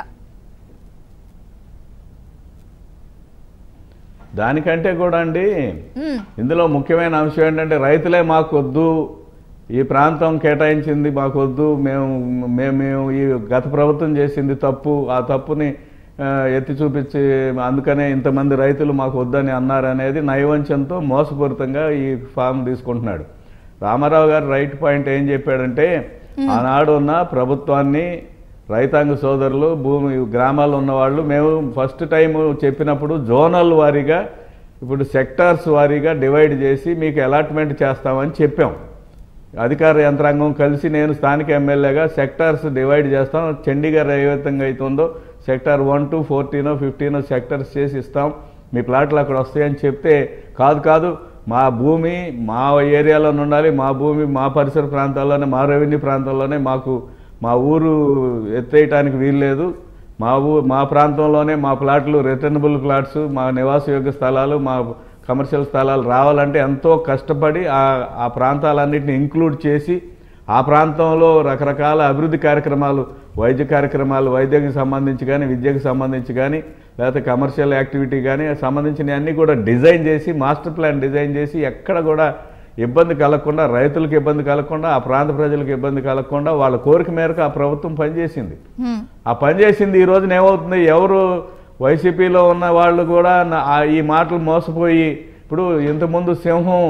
[SPEAKER 3] దానికంటే కూడా అండి ఇందులో ముఖ్యమైన అంశం ఏంటంటే రైతులే మాకు వద్దు, ఈ ప్రాంతం కేటాయించింది మాకు వద్దు, మేము మేము మేము ఈ గత ప్రభుత్వం చేసింది తప్పు, ఆ తప్పుని ఎత్తి చూపించి అందుకనే ఇంతమంది రైతులు మాకు వద్దని అన్నారు అనేది నైవంచంతో మోసపూరితంగా ఈ ఫామ్ తీసుకుంటున్నాడు. రామారావు గారు రైట్ పాయింట్ ఏం చెప్పాడంటే, ఆనాడు ఉన్న ప్రభుత్వాన్ని రైతాంగ సోదరులు భూమి గ్రామాల్లో ఉన్నవాళ్ళు మేము ఫస్ట్ టైం చెప్పినప్పుడు జోనల్ వారీగా ఇప్పుడు సెక్టార్స్ వారీగా డివైడ్ చేసి మీకు అలాట్మెంట్ చేస్తామని చెప్పాం. అధికార యంత్రాంగం కలిసి నేను స్థానిక ఎమ్మెల్యేగా సెక్టార్స్ డివైడ్ చేస్తాం, చండీగఢ్ ఏ విధంగా అవుతుందో సెక్టార్ వన్ టు ఫోర్టీనో ఫిఫ్టీనో సెక్టర్స్ చేసి ఇస్తాం, మీ ప్లాట్లు అక్కడ వస్తాయని చెప్తే కాదు కాదు మా భూమి మా ఏరియాలో ఉండాలి, మా భూమి మా పరిసర ప్రాంతాల్లోనే మా రెవెన్యూ ప్రాంతంలోనే మాకు మా ఊరు ఎత్తేయటానికి వీల్లేదు, మా ఊ మా ప్రాంతంలోనే మా ప్లాట్లు రిటర్నబుల్ ప్లాట్స్ మా నివాసయోగ్య స్థలాలు మా కమర్షియల్ స్థలాలు రావాలంటే ఎంతో కష్టపడి ఆ ప్రాంతాలన్నింటినీ ఇంక్లూడ్ చేసి ఆ ప్రాంతంలో రకరకాల అభివృద్ధి కార్యక్రమాలు వైద్య కార్యక్రమాలు వైద్యానికి సంబంధించి కానీ విద్యకు సంబంధించి కానీ లేకపోతే కమర్షియల్ యాక్టివిటీ కానీ సంబంధించిన అన్నీ కూడా డిజైన్ చేసి మాస్టర్ ప్లాన్ డిజైన్ చేసి ఎక్కడ కూడా ఇబ్బంది కలగకుండా రైతులకు ఇబ్బంది కలగకుండా ఆ ప్రాంత ప్రజలకు ఇబ్బంది కలగకుండా వాళ్ళ కోరిక మేరకు ఆ ప్రభుత్వం పనిచేసింది. ఆ పనిచేసింది ఈ రోజున ఏమవుతుంది, ఎవరు వైసీపీలో ఉన్న వాళ్ళు కూడా ఈ మాటలు మోసపోయి ఇప్పుడు ఇంతకుముందు సింహం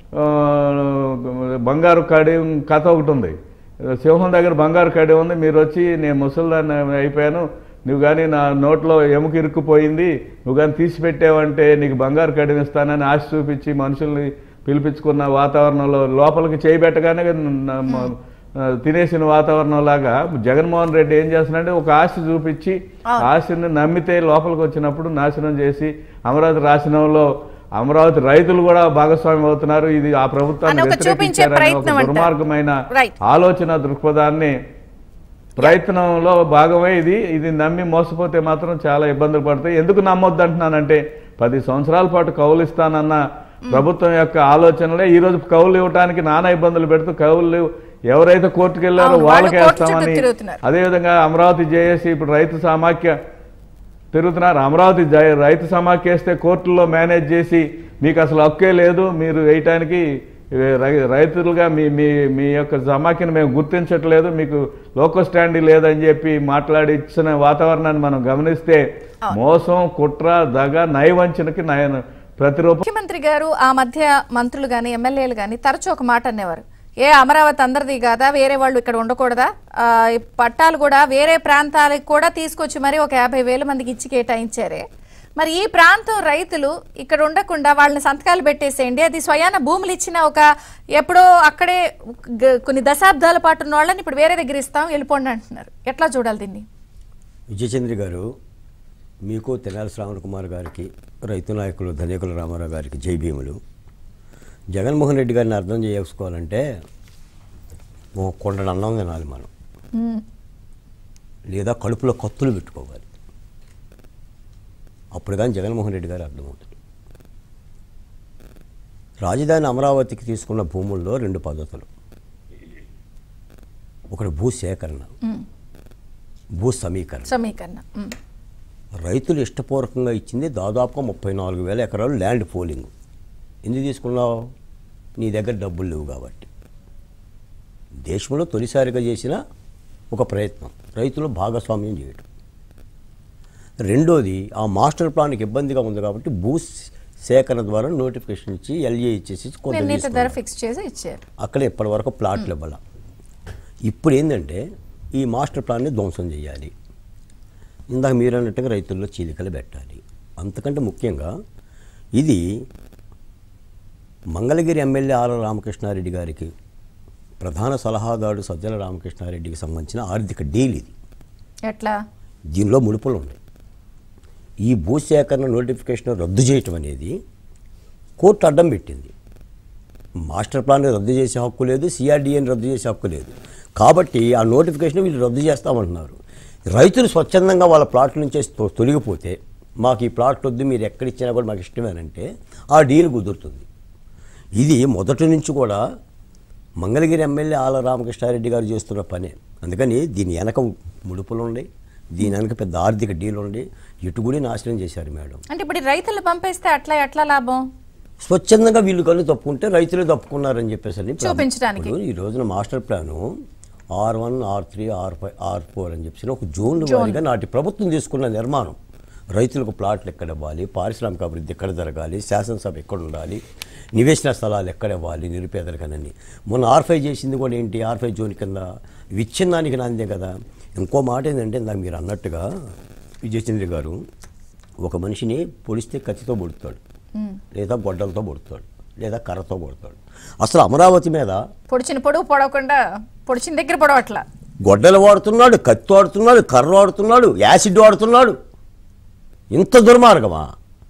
[SPEAKER 3] బంగారు కడి కథ ఒకటి ఉంది, సింహం దగ్గర బంగారు కడి ఉంది, మీరు వచ్చి నేను ముసలిదాన్ని అయిపోయాను, నువ్వు కానీ నా నోట్లో ఎముక ఇరుక్కుపోయింది, నువ్వు కానీ తీసిపెట్టావంటే నీకు బంగారు కడిని ఇస్తానని ఆశ చూపించి మనుషుల్ని పిలిపించుకున్న వాతావరణంలో లోపలికి చేయబెట్టగానే తినేసిన వాతావరణం లాగా జగన్మోహన్ రెడ్డి ఏం చేస్తున్నాడంటే ఒక ఆశ చూపించి ఆశని నమ్మితే లోపలికి వచ్చినప్పుడు నాశనం చేసి అమరావతి రాసినంలో అమరావతి రైతులు కూడా భాగస్వామ్యం అవుతున్నారు. ఇది ఆ ప్రభుత్వాన్ని వ్యతిరేకించారని ఒక దుర్మార్గమైన ఆలోచన దృక్పథాన్ని ప్రయత్నంలో భాగమే ఇది. ఇది నమ్మి మోసపోతే మాత్రం చాలా ఇబ్బందులు పడతాయి. ఎందుకు నమ్మొద్దు అంటున్నానంటే పది సంవత్సరాల పాటు కౌలు ఇస్తానన్న ప్రభుత్వం యొక్క ఆలోచనలే ఈ రోజు కౌలు ఇవ్వడానికి నానా ఇబ్బందులు పెడుతూ కౌలు ఎవరైతే కోర్టుకు వెళ్ళారో వాళ్ళకి వేస్తామని, అదేవిధంగా అమరావతి జేఏసీ ఇప్పుడు రైతు సమాఖ్య తిరుగుతున్నారు. అమరావతి రైతు సమాఖ్య వేస్తే కోర్టుల్లో మేనేజ్ చేసి మీకు అసలు హక్కే లేదు, మీరు వేయటానికి రైతులుగా మీ మీ మీ యొక్క సమాఖ్యను మేము గుర్తించట్లేదు, మీకు లోకో స్టాండ్ లేదని చెప్పి మాట్లాడి ఇచ్చిన వాతావరణాన్ని మనం గమనిస్తే మోసం కుట్ర దగ నయవంచనకి నయన ప్రతిరూపం.
[SPEAKER 1] ముఖ్యమంత్రి గారు ఆ మధ్య మంత్రులు గాని ఎమ్మెల్యేలు గాని తరచూ ఒక మాట అనేవారు, ఏ అమరావతి అందరిది కాదా, వేరే వాళ్ళు ఇక్కడ ఉండకూడదా, పట్టాలు కూడా వేరే ప్రాంతాలకు కూడా తీసుకొచ్చి మరి ఒక యాభై వేల మందికి ఇచ్చి కేటాయించారే, మరి ఈ ప్రాంతం రైతులు ఇక్కడ ఉండకుండా వాళ్ళని సంతకాలు పెట్టేసేయండి, అది స్వయాన భూములు ఇచ్చిన ఒక ఎప్పుడో అక్కడే కొన్ని దశాబ్దాల పాటు ఉన్న వాళ్ళని ఇప్పుడు వేరే దగ్గర ఇస్తాం వెళ్ళిపోండి అంటున్నారు. ఎట్లా చూడాలి దీన్ని?
[SPEAKER 4] విజయచంద్ర గారు, మీకు తెనాలి శ్రావణ్ కుమార్ గారికి, రైతు నాయకులు ధనికుల రామారావు గారికి జై భీములు. జగన్మోహన్ రెడ్డి గారిని అర్థం చేసుకోవాలంటే కొండను అన్నం తినాలి మనం, లేదా కడుపులో కత్తులు పెట్టుకోవాలి, అప్పుడు కానీ జగన్మోహన్ రెడ్డి గారు అర్థమవుతుంది. రాజధాని అమరావతికి తీసుకున్న భూముల్లో రెండు పద్ధతులు, ఒకటి భూ సేకరణ, భూ సమీకరణ.
[SPEAKER 1] సమీకరణ
[SPEAKER 4] రైతులు ఇష్టపూర్వకంగా ఇచ్చింది దాదాపుగా ముప్పై నాలుగు వేల ఎకరాలు ల్యాండ్ పోలింగ్. ఎందుకు తీసుకున్నావు? నీ దగ్గర డబ్బులు లేవు కాబట్టి. దేశంలో తొలిసారిగా చేసిన ఒక ప్రయత్నం రైతులు భాగస్వామ్యం చేయడం. రెండోది, ఆ మాస్టర్ ప్లాన్కి ఇబ్బందిగా ఉంది కాబట్టి భూ సేకరణ ద్వారా నోటిఫికేషన్ ఇచ్చి ఎల్ఏ ఇచ్చేసి
[SPEAKER 1] ధర ఫిక్స్ చేసి ఇచ్చారు.
[SPEAKER 4] అక్కడ ఇప్పటి వరకు ప్లాట్లు ఇవ్వాల. ఇప్పుడు ఏంటంటే ఈ మాస్టర్ ప్లాన్ని ధ్వంసం చేయాలి. ఇందాక మీరు అన్నట్టుగా రైతుల్లో చీలికలు పెట్టాలి. అంతకంటే ముఖ్యంగా ఇది మంగళగిరి ఎమ్మెల్యే ఆర్ రామకృష్ణారెడ్డి గారికి, ప్రధాన సలహాదారుడు సజ్జల రామకృష్ణారెడ్డికి సంబంధించిన ఆర్థిక డీల్ ఇది.
[SPEAKER 1] ఎట్లా?
[SPEAKER 4] దీనిలో ముడుపులు ఉన్నాయి. ఈ భూసేకరణ నోటిఫికేషన్ రద్దు చేయటం అనేది కోర్టు అడ్డం పెట్టింది. మాస్టర్ ప్లాన్ రద్దు చేసే హక్కు లేదు, సిఆర్డీఏని రద్దు చేసే హక్కు లేదు. కాబట్టి ఆ నోటిఫికేషన్ వీళ్ళు రద్దు చేస్తామంటున్నారు. రైతులు స్వచ్ఛందంగా వాళ్ళ ప్లాట్ల నుంచి తొలగిపోతే మాకు ఈ ప్లాట్ వద్దు, మీరు ఎక్కడిచ్చినా కూడా మాకు ఇష్టమేనంటే ఆ డీల్ కుదురుతుంది. ఇది మొదటి నుంచి కూడా మంగళగిరి ఎమ్మెల్యే ఆల రామకృష్ణారెడ్డి గారు చేస్తున్న పనే. అందుకని దీని వెనక ముడుపులు ఉన్నాయి, దీని వెనక పెద్ద ఆర్థిక డీల్ ఉండి ఇటుగుడి నాశనం చేశారు మేడం.
[SPEAKER 1] అంటే ఇప్పుడు రైతులు పంపేస్తే అట్లా ఎట్లా లాభం?
[SPEAKER 4] స్వచ్ఛందంగా వీళ్ళు కళ్ళు తప్పుకుంటే రైతులే తప్పుకున్నారని చెప్పేసి
[SPEAKER 1] చూపించడానికి
[SPEAKER 4] ఈ రోజున master plan R one R three R five R four అని చెప్పి ఒక జోన్ల వారీగా నాటి ప్రభుత్వం తీసుకున్న నిర్మాణం. రైతులకు ప్లాట్లు ఎక్కడ ఇవ్వాలి, పారిశ్రామిక అభివృద్ధి ఎక్కడ జరగాలి, శాసనసభ ఎక్కడ ఉండాలి, నివేశన స్థలాలు ఎక్కడ ఇవ్వాలి నిరుపేదలకనని. మొన్న ఆర్ ఫైవ్ చేసింది కూడా ఏంటి, ఆర్ ఫైవ్ జోన్ కింద విచ్ఛిన్నానికి నాందే కదా. ఇంకో మాట ఏంటంటే నాకు మీరు అన్నట్టుగా విజయచంద్ర గారు ఒక మనిషిని పొడిస్తే కత్తితో పొడుతాడు, లేదా గొడ్డలతో పొడుతాడు, లేదా కర్రతో పొడుతాడు. అసలు అమరావతి మీద
[SPEAKER 1] పొడిచిన పొడుగు పొడవకుండా పొడిచిన దగ్గర పొడవట్లా,
[SPEAKER 4] గొడ్డలు వాడుతున్నాడు, కత్తి వాడుతున్నాడు, కర్ర వాడుతున్నాడు, యాసిడ్ వాడుతున్నాడు. ఇంత దుర్మార్గమా?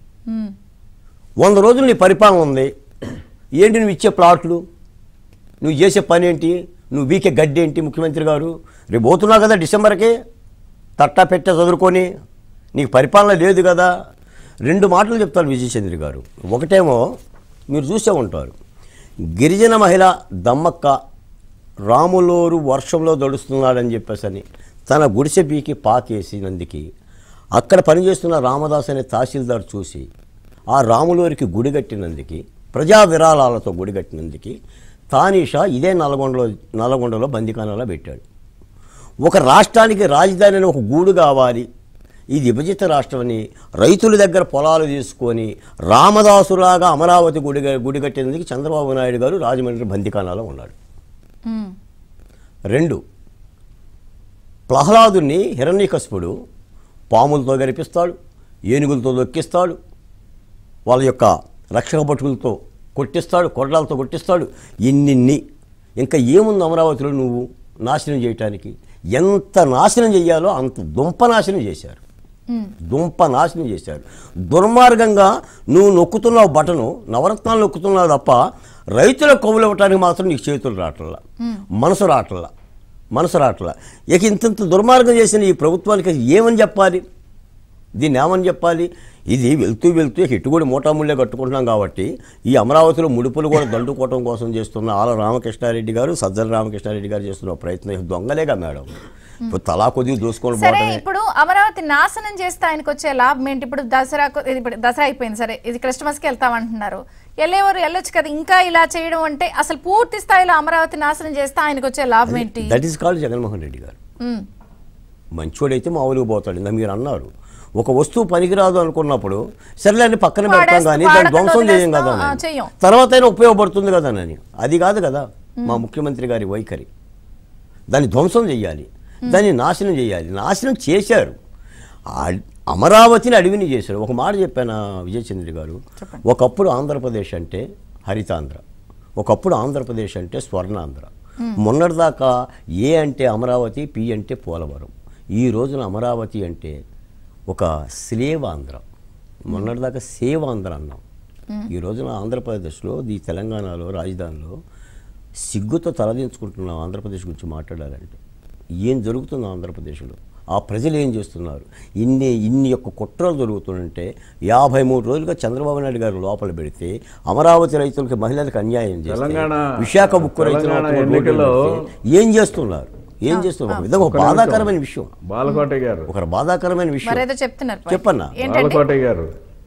[SPEAKER 4] వంద రోజులు నీ పరిపాలన ఉంది, ఏంటి నువ్వు ఇచ్చే ప్లాట్లు, నువ్వు చేసే పని ఏంటి, నువ్వు వీకే గడ్డి ఏంటి? ముఖ్యమంత్రి గారు రేపు పోతున్నావు కదా డిసెంబర్కి, తట్టా పెట్టే చదువుకొని, నీకు పరిపాలన లేదు కదా. రెండు మాటలు చెప్తారు విజయచంద్ర గారు. ఒకటేమో మీరు చూసే ఉంటారు, గిరిజన మహిళ దమ్మక్క రాములోరు వర్షంలో దడుస్తున్నాడని చెప్పేసని తన గుడిసె బీకి పాకేసినందుకు అక్కడ పనిచేస్తున్న రామదాస్ అనే తహసీల్దార్ చూసి ఆ రాములోరికి గుడి కట్టినందుకు, ప్రజా విరాళాలతో గుడి కట్టినందుకు తానీషా ఇదే నల్గొండలో నల్గొండలో బందికానాలో పెట్టాడు. ఒక రాష్ట్రానికి రాజధాని ఒక గూడు కావాలి, ఇది విభజిత రాష్ట్రమని రైతుల దగ్గర పొలాలు తీసుకొని రామదాసులాగా అమరావతి గుడి గుడి కట్టేందుకు చంద్రబాబు నాయుడు గారు రాజమండ్రి బందికానాలో ఉన్నాడు. రెండు, ప్రహ్లాదుని హిరణ్యకశిపుడు పాములతో గరిపిస్తాడు, ఏనుగులతో దొక్కిస్తాడు, వాళ్ళ యొక్క రక్షక భటులతో కొట్టిస్తాడు, కొరడాలతో కొట్టిస్తాడు. ఇన్నిన్ని ఇంకా ఏముంది అమరావతిలో నువ్వు నాశనం చేయటానికి? ఎంత నాశనం చేయాలో అంత దుంప నాశనం చేశారు, దుంప నాశనం చేశారు. దుర్మార్గంగా నువ్వు నొక్కుతున్నావు బటను, నవరత్నాలు నొక్కుతున్నావు తప్ప రైతుల కొవ్వులు ఇవ్వటానికి మాత్రం నీకు చేతులు రావట్లా, మనసు రావట్లా, మనసు రావట్లా. ఇక ఇంత దుర్మార్గం చేసిన ఈ ప్రభుత్వానికి ఏమని చెప్పాలి, దీన్ని ఏమని చెప్పాలి? ఇది వెళ్తూ వెళ్తూ ఇక ఇటు కూడా మూటాముళ్ళే కట్టుకుంటున్నాం కాబట్టి ఈ అమరావతిలో ముడుపులు కూడా దండుకోవటం కోసం చేస్తున్న ఆల రామకృష్ణారెడ్డి గారు, సజ్జల రామకృష్ణారెడ్డి గారు చేస్తున్న ప్రయత్నం దొంగలేగా మేడం. ఇప్పుడు తలా కొద్దిగా దూసుకొని
[SPEAKER 1] సరే,
[SPEAKER 4] పోవటమే.
[SPEAKER 1] ఇప్పుడు అమరావతి నాశనం చేస్తే ఆయనకు వచ్చే లాభం ఏంటి? ఇప్పుడు దసరా ఇప్పుడు దసరా అయిపోయింది, సరే ఇది క్రిస్టమస్కి వెళ్తామంటున్నారు, వెళ్ళేవారు వెళ్ళొచ్చు కదా. ఇంకా ఇలా చేయడం అంటే అసలు పూర్తి స్థాయిలో అమరావతి నాశనం చేస్తే ఆయనకు వచ్చే లాభం ఏంటి?
[SPEAKER 4] That is called Jaganmohan Reddy గారు. మంచోడైతే మామూలుగా పోతాడు. ఇందా మీరు అన్నారు ఒక వస్తువు పనికిరాదు అనుకున్నప్పుడు సరేలే అని పక్కన పెడతాం కానీ దాన్ని ధ్వంసం చేయం కదా అని, తర్వాత అయినా ఉపయోగపడుతుంది కదా అని. అది కాదు కదా మా ముఖ్యమంత్రి గారి వైఖరి. దాన్ని ధ్వంసం చేయాలి, దాన్ని నాశనం చేయాలి. నాశనం చేశారు, అమరావతిని అడవిని చేశారు. ఒక మాట చెప్పాను విజయచంద్ర గారు, ఒకప్పుడు ఆంధ్రప్రదేశ్ అంటే హరితాంధ్ర, ఒకప్పుడు ఆంధ్రప్రదేశ్ అంటే స్వర్ణాంధ్ర. మొన్నటిదాకా ఏ అంటే అమరావతి, పి అంటే పోలవరం. ఈ రోజున అమరావతి అంటే ఒక స్లేవాంధ్ర, మొన్నటిదాకా సేవాంధ్ర అన్నాం. ఈ రోజున ఆంధ్రప్రదేశ్లో, ఈ తెలంగాణలో రాజధానిలో సిగ్గుతో తలదించుకుంటున్నాం ఆంధ్రప్రదేశ్ గురించి మాట్లాడాలంటే. ఏం జరుగుతుందో ఆంధ్రప్రదేశ్లో, ఆ ప్రజలు ఏం చేస్తున్నారు, ఇన్ని ఇన్ని యొక్క కుట్రలు జరుగుతుంటే యాభై మూడు రోజులుగా చంద్రబాబు నాయుడు గారు లోపల పెడితే అమరావతి రైతులకి, మహిళలకు అన్యాయం చేస్తారు, విశాఖ ఉక్కు రైతులు ఏం చేస్తున్నారు, ఏం చేస్తున్నారు? ఇది ఒక బాధాకరమైన విషయం.
[SPEAKER 3] బాలకోటయ్య గారు
[SPEAKER 4] ఒక బాధాకరమైన విషయం
[SPEAKER 1] చెప్తున్నారు,
[SPEAKER 4] చెప్పన్నా.
[SPEAKER 3] బాలకోటయ్య గారు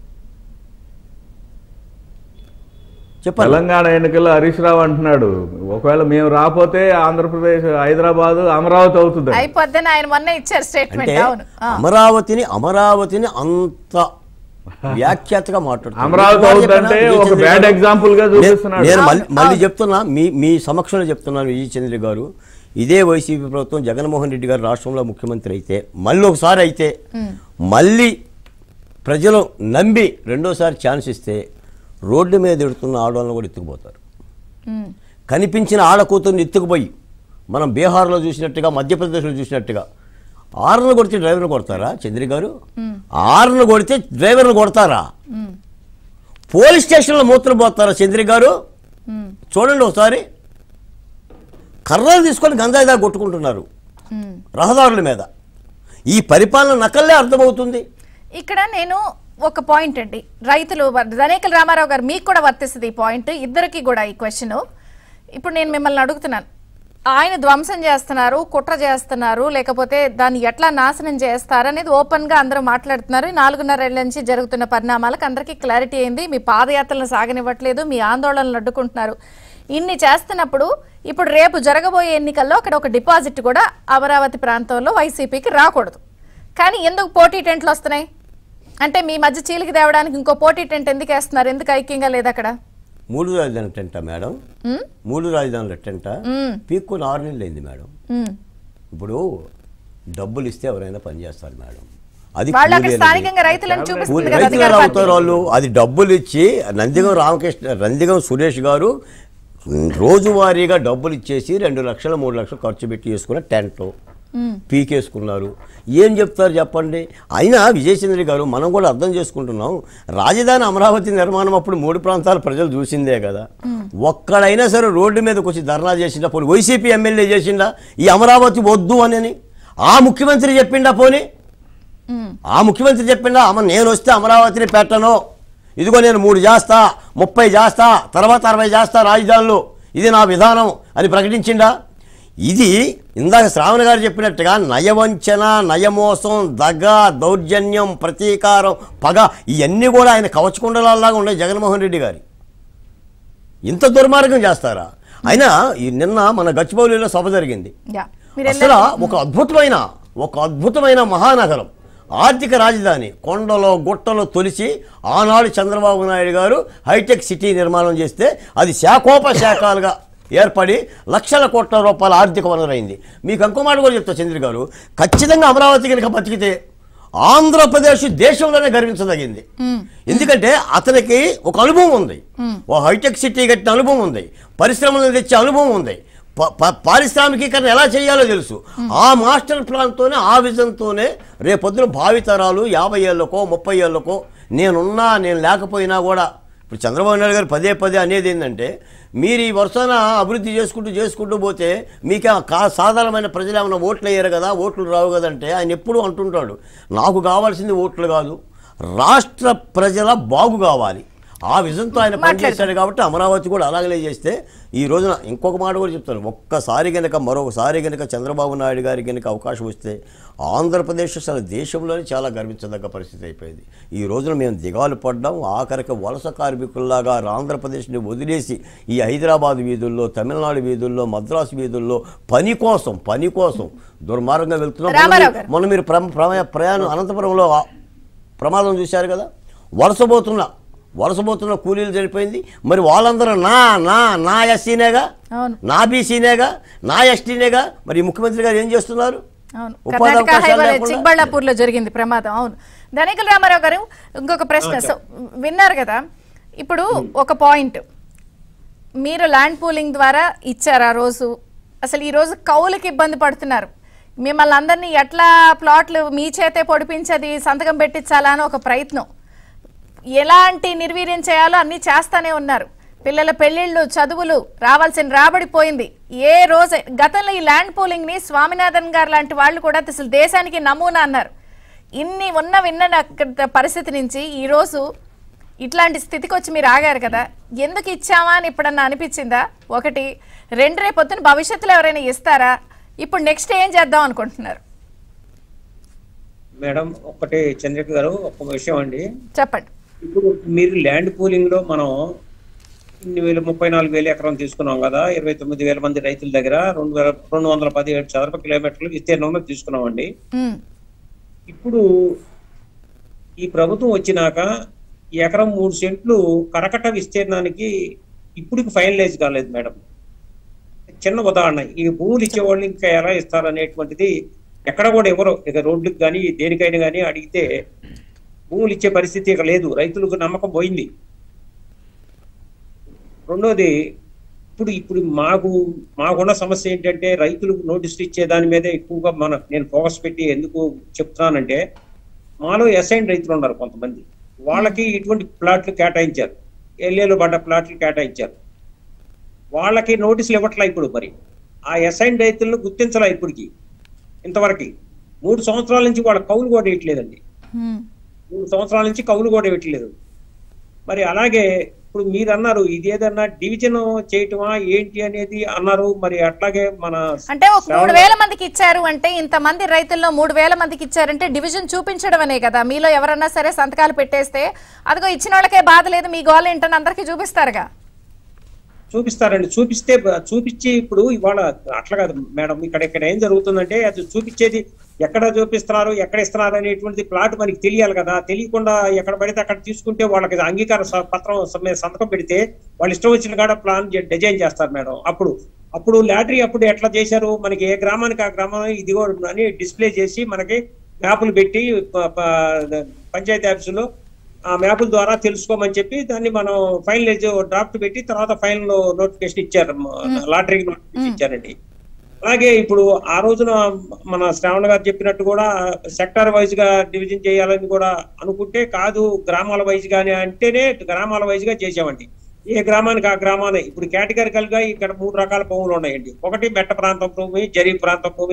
[SPEAKER 4] చెప్పండి.
[SPEAKER 3] తెలంగాణ ఎన్నికల్లో హరీష్ రావు అంటున్నాడు, ఒకవేళ మేము రాకపోతే ఆంధ్రప్రదేశ్, హైదరాబాద్, అమరావతి అవుతుంది
[SPEAKER 1] అయిపోద్దని ఆయన మొన్న ఇచ్చారు స్టేట్మెంట్. అవును,
[SPEAKER 4] అమరావతిని అమరావతిని అంత వ్యాఖ్యాతగా మాట్లాడుతున్నారు.
[SPEAKER 3] అమరావతి అవుతుందంటే ఒక బ్యాడ్ ఎగ్జాంపుల్ గా చూపిస్తున్నాడు.
[SPEAKER 4] నేను మళ్ళీ చెప్తున్నా, మీ మీ సమక్షంలో చెప్తున్నాను విజయచంద్ర గారు, ఇదే వైసీపీ ప్రభుత్వం జగన్మోహన్ రెడ్డి గారు రాష్ట్రంలో ముఖ్యమంత్రి అయితే, మళ్ళీ ఒకసారి అయితే, మళ్ళీ ప్రజలు నమ్మి రెండోసారి ఛాన్స్ ఇస్తే రోడ్డు మీద ఎడుతున్న ఆడవాళ్ళని కూడా ఎత్తుకుపోతారు. కనిపించిన ఆడ కూతుర్ని ఎత్తుకుపోయి మనం బీహార్లో చూసినట్టుగా, మధ్యప్రదేశ్లో చూసినట్టుగా ఆరును కొడితే డ్రైవర్ను కొడతారా చంద్రి గారు? ఆరును కొడితే డ్రైవర్ను కొడతారా? పోలీస్ స్టేషన్లో మూత్రం పోతారా చంద్రి గారు? చూడండి ఒకసారి, కర్రలు తీసుకొని గంజాయిదా కొట్టుకుంటున్నారు రహదారుల మీద. ఈ పరిపాలన నకల్లే అర్థమవుతుంది.
[SPEAKER 1] ఇక్కడ నేను ఒక పాయింట్ అండి, రైతులు, ధనేకల్ రామారావు గారు మీకు కూడా వర్తిస్తుంది ఈ పాయింట్, ఇద్దరికి కూడా ఈ క్వశ్చన్. ఇప్పుడు నేను మిమ్మల్ని అడుగుతున్నాను, ఆయన ధ్వంసం చేస్తున్నారు, కుట్ర చేస్తున్నారు, లేకపోతే దాన్ని ఎట్లా నాశనం చేస్తారు అనేది ఓపెన్గా అందరూ మాట్లాడుతున్నారు. నాలుగున్నరేళ్ల నుంచి జరుగుతున్న పరిణామాలకు అందరికీ క్లారిటీ అయింది. మీ పాదయాత్రలను సాగనివ్వట్లేదు, మీ ఆందోళనలు అడ్డుకుంటున్నారు. ఇన్ని చేస్తున్నప్పుడు ఇప్పుడు రేపు జరగబోయే ఎన్నికల్లో అక్కడ ఒక డిపాజిట్ కూడా అమరావతి ప్రాంతంలో వైసీపీకి రాకూడదు. కానీ ఎందుకు పోటీ టెంట్లు వస్తున్నాయి అంటే మీ మధ్య చీలికి తేవడానికి ఇంకో పోటీ టెంట్ ఎందుకు వేస్తున్నారు? ఎందుకు ఐక్యంగా లేదు అక్కడ?
[SPEAKER 4] మూడు రాజధానుల టెంట మేడం, మూడు రాజధానుల టెంట పీక్కుని ఆరు నెలలు అయింది మేడం. ఇప్పుడు డబ్బులు ఇస్తే ఎవరైనా పనిచేస్తారు మేడం. అది రైతులు అవుతారు వాళ్ళు. అది డబ్బులు ఇచ్చి నందిగం రామకృష్ణ నందిగం సురేష్ గారు రోజువారీగా డబ్బులు ఇచ్చేసి రెండు లక్షలు మూడు లక్షలు ఖర్చు పెట్టి చేసుకున్న టెంట్ పీకేసుకున్నారు. ఏం చెప్తారు చెప్పండి? అయినా విజయచంద్ర గారు మనం కూడా అర్థం చేసుకుంటున్నాం, రాజధాని అమరావతి నిర్మాణం అప్పుడు మూడు ప్రాంతాల ప్రజలు చూసిందే కదా. ఒక్కడైనా సరే రోడ్డు మీదకి వచ్చి ధర్నా చేసిండా పోనీ? వైసీపీ ఎమ్మెల్యే చేసిండా ఈ అమరావతి వద్దు అని? ఆ ముఖ్యమంత్రి చెప్పిండా పోనీ? ఆ ముఖ్యమంత్రి చెప్పిండా అమ్మ నేను వస్తే అమరావతిని పెట్టను, ఇదిగో నేను మూడు చేస్తా, ముప్పై చేస్తా, తర్వాత అరవై చేస్తా రాజధానులు, ఇది నా విధానం అని ప్రకటించిండా? ఇది ఇందాక శ్రావణ గారు చెప్పినట్టుగా నయవంచన, నయమోసం, దగ, దౌర్జన్యం, ప్రతీకారం, పగ ఇవన్నీ కూడా ఆయన కవచకుండలాగా ఉన్నాయి జగన్మోహన్ రెడ్డి గారి. ఇంత దుర్మార్గం చేస్తారా? అయినా ఈ నిన్న మన గచ్చిబౌలిలో సభ జరిగింది. అసలు ఒక అద్భుతమైన ఒక అద్భుతమైన మహానగరం, ఆర్థిక రాజధాని కొండలో గుట్టలో తొలిచి ఆనాడు చంద్రబాబు నాయుడు గారు హైటెక్ సిటీ నిర్మాణం చేస్తే అది శాఖోపశాఖలుగా ఏర్పడి లక్షల కోట్ల రూపాయల ఆర్థిక వనరైంది. మీకు ఇంకో మాట కూడా చెప్తా చంద్ర గారు, ఖచ్చితంగా అమరావతి కనుక బతికితే ఆంధ్రప్రదేశ్ దేశంలోనే గర్వించదగింది. ఎందుకంటే అతనికి ఒక అనుభవం ఉంది, ఓ హైటెక్ సిటీ కట్టిన అనుభవం ఉంది, పరిశ్రమలను తెచ్చే అనుభవం ఉంది, పారిశ్రామికీకరణ ఎలా చేయాలో తెలుసు. ఆ మాస్టర్ ప్లాన్తోనే ఆ విజన్తోనే రేపొద్దున భావితరాలు యాభై ఏళ్ళకో ముప్పై ఏళ్ళకో నేనున్నా నేను లేకపోయినా కూడా ఇప్పుడు చంద్రబాబు నాయుడు గారు పదే పదే అనేది ఏంటంటే మీరు ఈ వర్షాన అభివృద్ధి చేసుకుంటూ చేసుకుంటూ పోతే మీకు కా సాధారణమైన ప్రజలు ఏమైనా ఓట్లు వేయరు కదా, ఓట్లు రావు కదంటే ఆయన ఎప్పుడూ అంటుంటాడు నాకు కావాల్సింది ఓట్లు కాదు, రాష్ట్ర ప్రజల బాగు కావాలి. ఆ విజన్తో ఆయన పనిచేశాడు కాబట్టి అమరావతి కూడా అలాగలే చేస్తే ఈ రోజున ఇంకొక మాట కూడా చెప్తాను, ఒక్కసారి కనుక మరొకసారి కనుక చంద్రబాబు నాయుడు గారికి కనుక అవకాశం వస్తే ఆంధ్రప్రదేశ్ అసలు దేశంలోనే చాలా గర్వించదగ్గ పరిస్థితి అయిపోయింది. ఈ రోజున మేము దిగాలు పడ్డాం, ఆఖరికి వలస కార్మికుల్లాగా ఆంధ్రప్రదేశ్ని వదిలేసి ఈ హైదరాబాద్ వీధుల్లో, తమిళనాడు వీధుల్లో, మద్రాసు వీధుల్లో పని కోసం పని కోసం దుర్మార్గంగా వెళ్తున్నాం. మొన్న మీరు ప్రయాణం అనంతపురంలో ప్రమాదం చూశారు కదా, వలసపోతున్నా వలసపోతున్న కూలీలు చనిపోయింది. మరి వాళ్ళందరూ నా నా నా ఎస్సీనేగా, నా బీసీనేగా, నా ఎస్టీనేగా. మరి ముఖ్యమంత్రి గారు ఏం చేస్తున్నారు?
[SPEAKER 1] చిక్బళ్ళాపూర్ లో జరిగింది ప్రమాదం. అవును, ధనికుల రామారావు గారు ఇంకొక ప్రశ్న విన్నారు కదా, ఇప్పుడు ఒక పాయింట్ మీరు ల్యాండ్ పూలింగ్ ద్వారా ఇచ్చారు ఆ రోజు, అసలు ఈ రోజు కౌలుకి ఇబ్బంది పడుతున్నారు, మిమ్మల్ని అందరినీ ఎట్లా ప్లాట్లు మీ చేతే పొడిపించేది సంతకం పెట్టించాలా అని ఒక ప్రయత్నం, ఎలాంటి నిర్వీర్యం చేయాలో అన్నీ చేస్తానే ఉన్నారు. పిల్లల పెళ్లిళ్ళు, చదువులు, రావాల్సిన రాబడి పోయింది. ఏ రోజు గతంలో ఈ ల్యాండ్ పూలింగ్ ని స్వామినాథన్ గారు లాంటి వాళ్ళు కూడా అసలు దేశానికి నమూనా అన్నారు. ఇన్ని ఉన్న విన్న పరిస్థితి నుంచి ఈ రోజు ఇట్లాంటి స్థితికి వచ్చి మీరు ఆగారు కదా, ఎందుకు ఇచ్చామా అని ఇప్పుడన్నా అనిపించిందా? ఒకటి. రెండు, రేపు పొద్దున భవిష్యత్తులో ఎవరైనా ఇస్తారా? ఇప్పుడు నెక్స్ట్ ఏం చేద్దాం అనుకుంటున్నారు?
[SPEAKER 2] మేడం ఒకటి చంద్రిక గారు ఒక విషయం అండి
[SPEAKER 1] చెప్పండి.
[SPEAKER 2] ఇప్పుడు మీరు ల్యాండ్ పూలింగ్ లో మనం ఇన్ని వేలు ముప్పై నాలుగు వేలు ఎకరం తీసుకున్నాం కదా, ఇరవై తొమ్మిది వేల మంది రైతుల దగ్గర రెండు వేల రెండు వందల పదిహేడు చదరపు కిలోమీటర్లు విస్తీర్ణంలో తీసుకున్నామండి. ఇప్పుడు ఈ ప్రభుత్వం వచ్చినాక ఎకరం మూడు సెంట్లు కరకట్ట విస్తీర్ణానికి ఇప్పుడు ఫైనలైజ్ కాలేదు మేడం. చిన్న ఉదాహరణ, ఈ భూములు ఇచ్చేవాళ్ళు ఇంకా ఎలా ఇస్తారనేటువంటిది ఎక్కడ కూడా ఎవరో ఇక రోడ్లకు కానీ దేనికైనా కానీ అడిగితే భూములు ఇచ్చే పరిస్థితి ఇక లేదు, రైతులకు నమ్మకం పోయింది. రెండోది, ఇప్పుడు ఇప్పుడు మాకు మాకున్న సమస్య ఏంటంటే రైతులకు నోటీసులు ఇచ్చే దాని మీదే ఎక్కువగా మన నేను ఫోకస్ పెట్టి ఎందుకు చెప్తున్నానంటే, మాలో ఎస్ఐన్ రైతులు ఉన్నారు కొంతమంది, వాళ్ళకి ఇటువంటి ప్లాట్లు కేటాయించారు, ఎల్ఏలో పడ్డ ప్లాట్లు కేటాయించారు, వాళ్ళకి నోటీసులు ఇవ్వట్లా. ఇప్పుడు మరి ఆ ఎస్ఐన్ రైతులను గుర్తించలా ఇప్పటికి ఇంతవరకు. మూడు సంవత్సరాల నుంచి వాళ్ళ కౌలు కూడా ఇవ్వట్లేదండి, మూడు సంవత్సరాల నుంచి కౌలు కూడా ఇవ్వట్లేదు. మరి అలాగే ఇప్పుడు మీరు అన్నారు ఇది ఏదన్నా డివిజన్ చేయటమా ఏంటి అనేది అన్నారు, మరి అట్లాగే మన
[SPEAKER 1] అంటే ఒక మూడు వేల మందికి ఇచ్చారు అంటే ఇంతమంది రైతుల్లో మూడు వేల మందికి ఇచ్చారంటే డివిజన్ చూపించడం అనే కదా. మీలో ఎవరన్నా సరే సంతకాలు పెట్టేస్తే అదిగో ఇచ్చిన వాళ్ళకే బాధ లేదు, మీ గోల్ ఏంటని అందరికీ చూపిస్తారుగా.
[SPEAKER 2] చూపిస్తారండి. చూపిస్తే చూపించి ఇప్పుడు ఇవాళ అట్లా కాదు మేడం, ఇక్కడ ఇక్కడ ఏం జరుగుతుందంటే అది చూపించేది ఎక్కడ చూపిస్తున్నారు, ఎక్కడ ఇస్తున్నారు అనేటువంటి ప్లాట్ మనకి తెలియాలి కదా. తెలియకుండా ఎక్కడ పడితే అక్కడ తీసుకుంటే వాళ్ళకి అంగీకార పత్రం సంతకం పెడితే వాళ్ళు ఇష్టం వచ్చిన కాడ ప్లాన్ డిజైన్ చేస్తారు మేడం. అప్పుడు అప్పుడు లాటరీ అప్పుడు ఎట్లా చేశారు, మనకి ఏ గ్రామానికి ఆ గ్రామం ఇదిగో అని డిస్ప్లే చేసి మనకి మ్యాపులు పెట్టి పంచాయతీ ఆఫీసులో ఆ మ్యాపుల ద్వారా తెలుసుకోమని చెప్పి దాన్ని మనం ఫైనలైజ్ డ్రాఫ్ట్ పెట్టి తర్వాత ఫైనల్ నోటిఫికేషన్ ఇచ్చారు, లాటరీకి నోటిఫికేషన్ ఇచ్చారండి. అలాగే ఇప్పుడు ఆ రోజున మన శ్రావణ గారు చెప్పినట్టు కూడా సెక్టార్ వైజ్ గా డివిజన్ చేయాలని కూడా అనుకుంటే కాదు, గ్రామాల వైజ్ గానే అంటేనే గ్రామాల వైజ్ గా చేసామండి. ఏ గ్రామానికి ఆ గ్రామాన్ని ఇప్పుడు కేటగిరికల్ గా ఇక్కడ మూడు రకాల భూములు ఉన్నాయండి. ఒకటి మెట్ట ప్రాంతం భూమి, జరీ ప్రాంతం భూమి,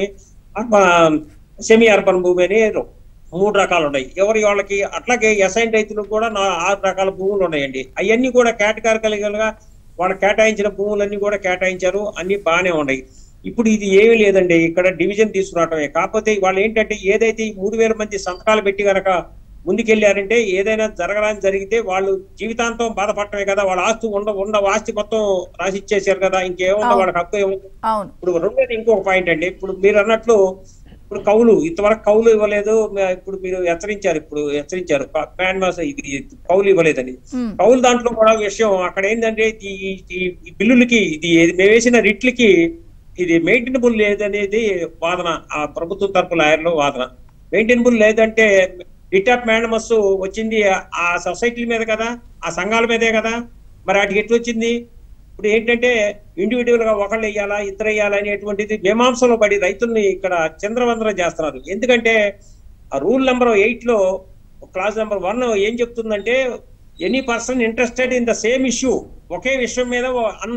[SPEAKER 2] సెమీ అర్బన్ భూమి అని మూడు రకాలు ఉన్నాయి ఎవరి వాళ్ళకి. అట్లాగే అసైన్ రైతులకు కూడా నా ఆరు రకాల భూములు ఉన్నాయండి. అవన్నీ కూడా కేటగిరికల్ గా వాళ్ళు కేటాయించిన భూములన్నీ కూడా కేటాయించారు, అన్ని బాగానే ఉన్నాయి. ఇప్పుడు ఇది ఏమీ లేదండి, ఇక్కడ డివిజన్ తీసుకురావటమే. కాకపోతే వాళ్ళు ఏంటంటే ఏదైతే ఈ మూడు వేల మంది సంతకాలు పెట్టి కనుక ముందుకెళ్ళారంటే ఏదైనా జరగడానికి జరిగితే వాళ్ళు జీవితాంతం బాధపడటమే కదా. వాళ్ళ ఆస్తి ఉండ ఉండ ఆస్తి మొత్తం రాసి ఇచ్చేసారు కదా, ఇంకేముందో వాళ్ళకి హక్కు ఏముంది. ఇప్పుడు రెండోది ఇంకొక పాయింట్ అండి, ఇప్పుడు మీరు అన్నట్లు ఇప్పుడు కౌలు ఇంతవరకు కౌలు ఇవ్వలేదు, ఇప్పుడు మీరు హెచ్చరించారు ఇప్పుడు హెచ్చరించారు ఇది కౌలు ఇవ్వలేదని. కౌలు దాంట్లో కూడా విషయం అక్కడ ఏంటంటే ఈ బిల్లులకి ఇది మేము వేసిన రిట్లకి ఇది మెయింటైనబుల్ లేదనేది వాదన, ఆ ప్రభుత్వం తరపు లాయర్లు వాదన. మెయింటైనబుల్ లేదంటే రిట్ ఆఫ్ మ్యాండమస్ వచ్చింది ఆ సొసైటీల మీద కదా, ఆ సంఘాల మీదే కదా, మరి వాటికి ఎట్లా వచ్చింది? ఇప్పుడు ఏంటంటే ఇండివిజువల్ గా ఒకళ్ళు వేయాలా ఇద్దరు వేయాలా అనేటువంటిది మీమాంసలో పడి రైతుల్ని ఇక్కడ చంద్రవందనం చేస్తున్నారు. ఎందుకంటే ఆ రూల్ నెంబర్ ఎయిట్ లో క్లాస్ నెంబర్ వన్ ఏం చెప్తుందంటే any person interested in the same issue, ఒకే విషయం మీద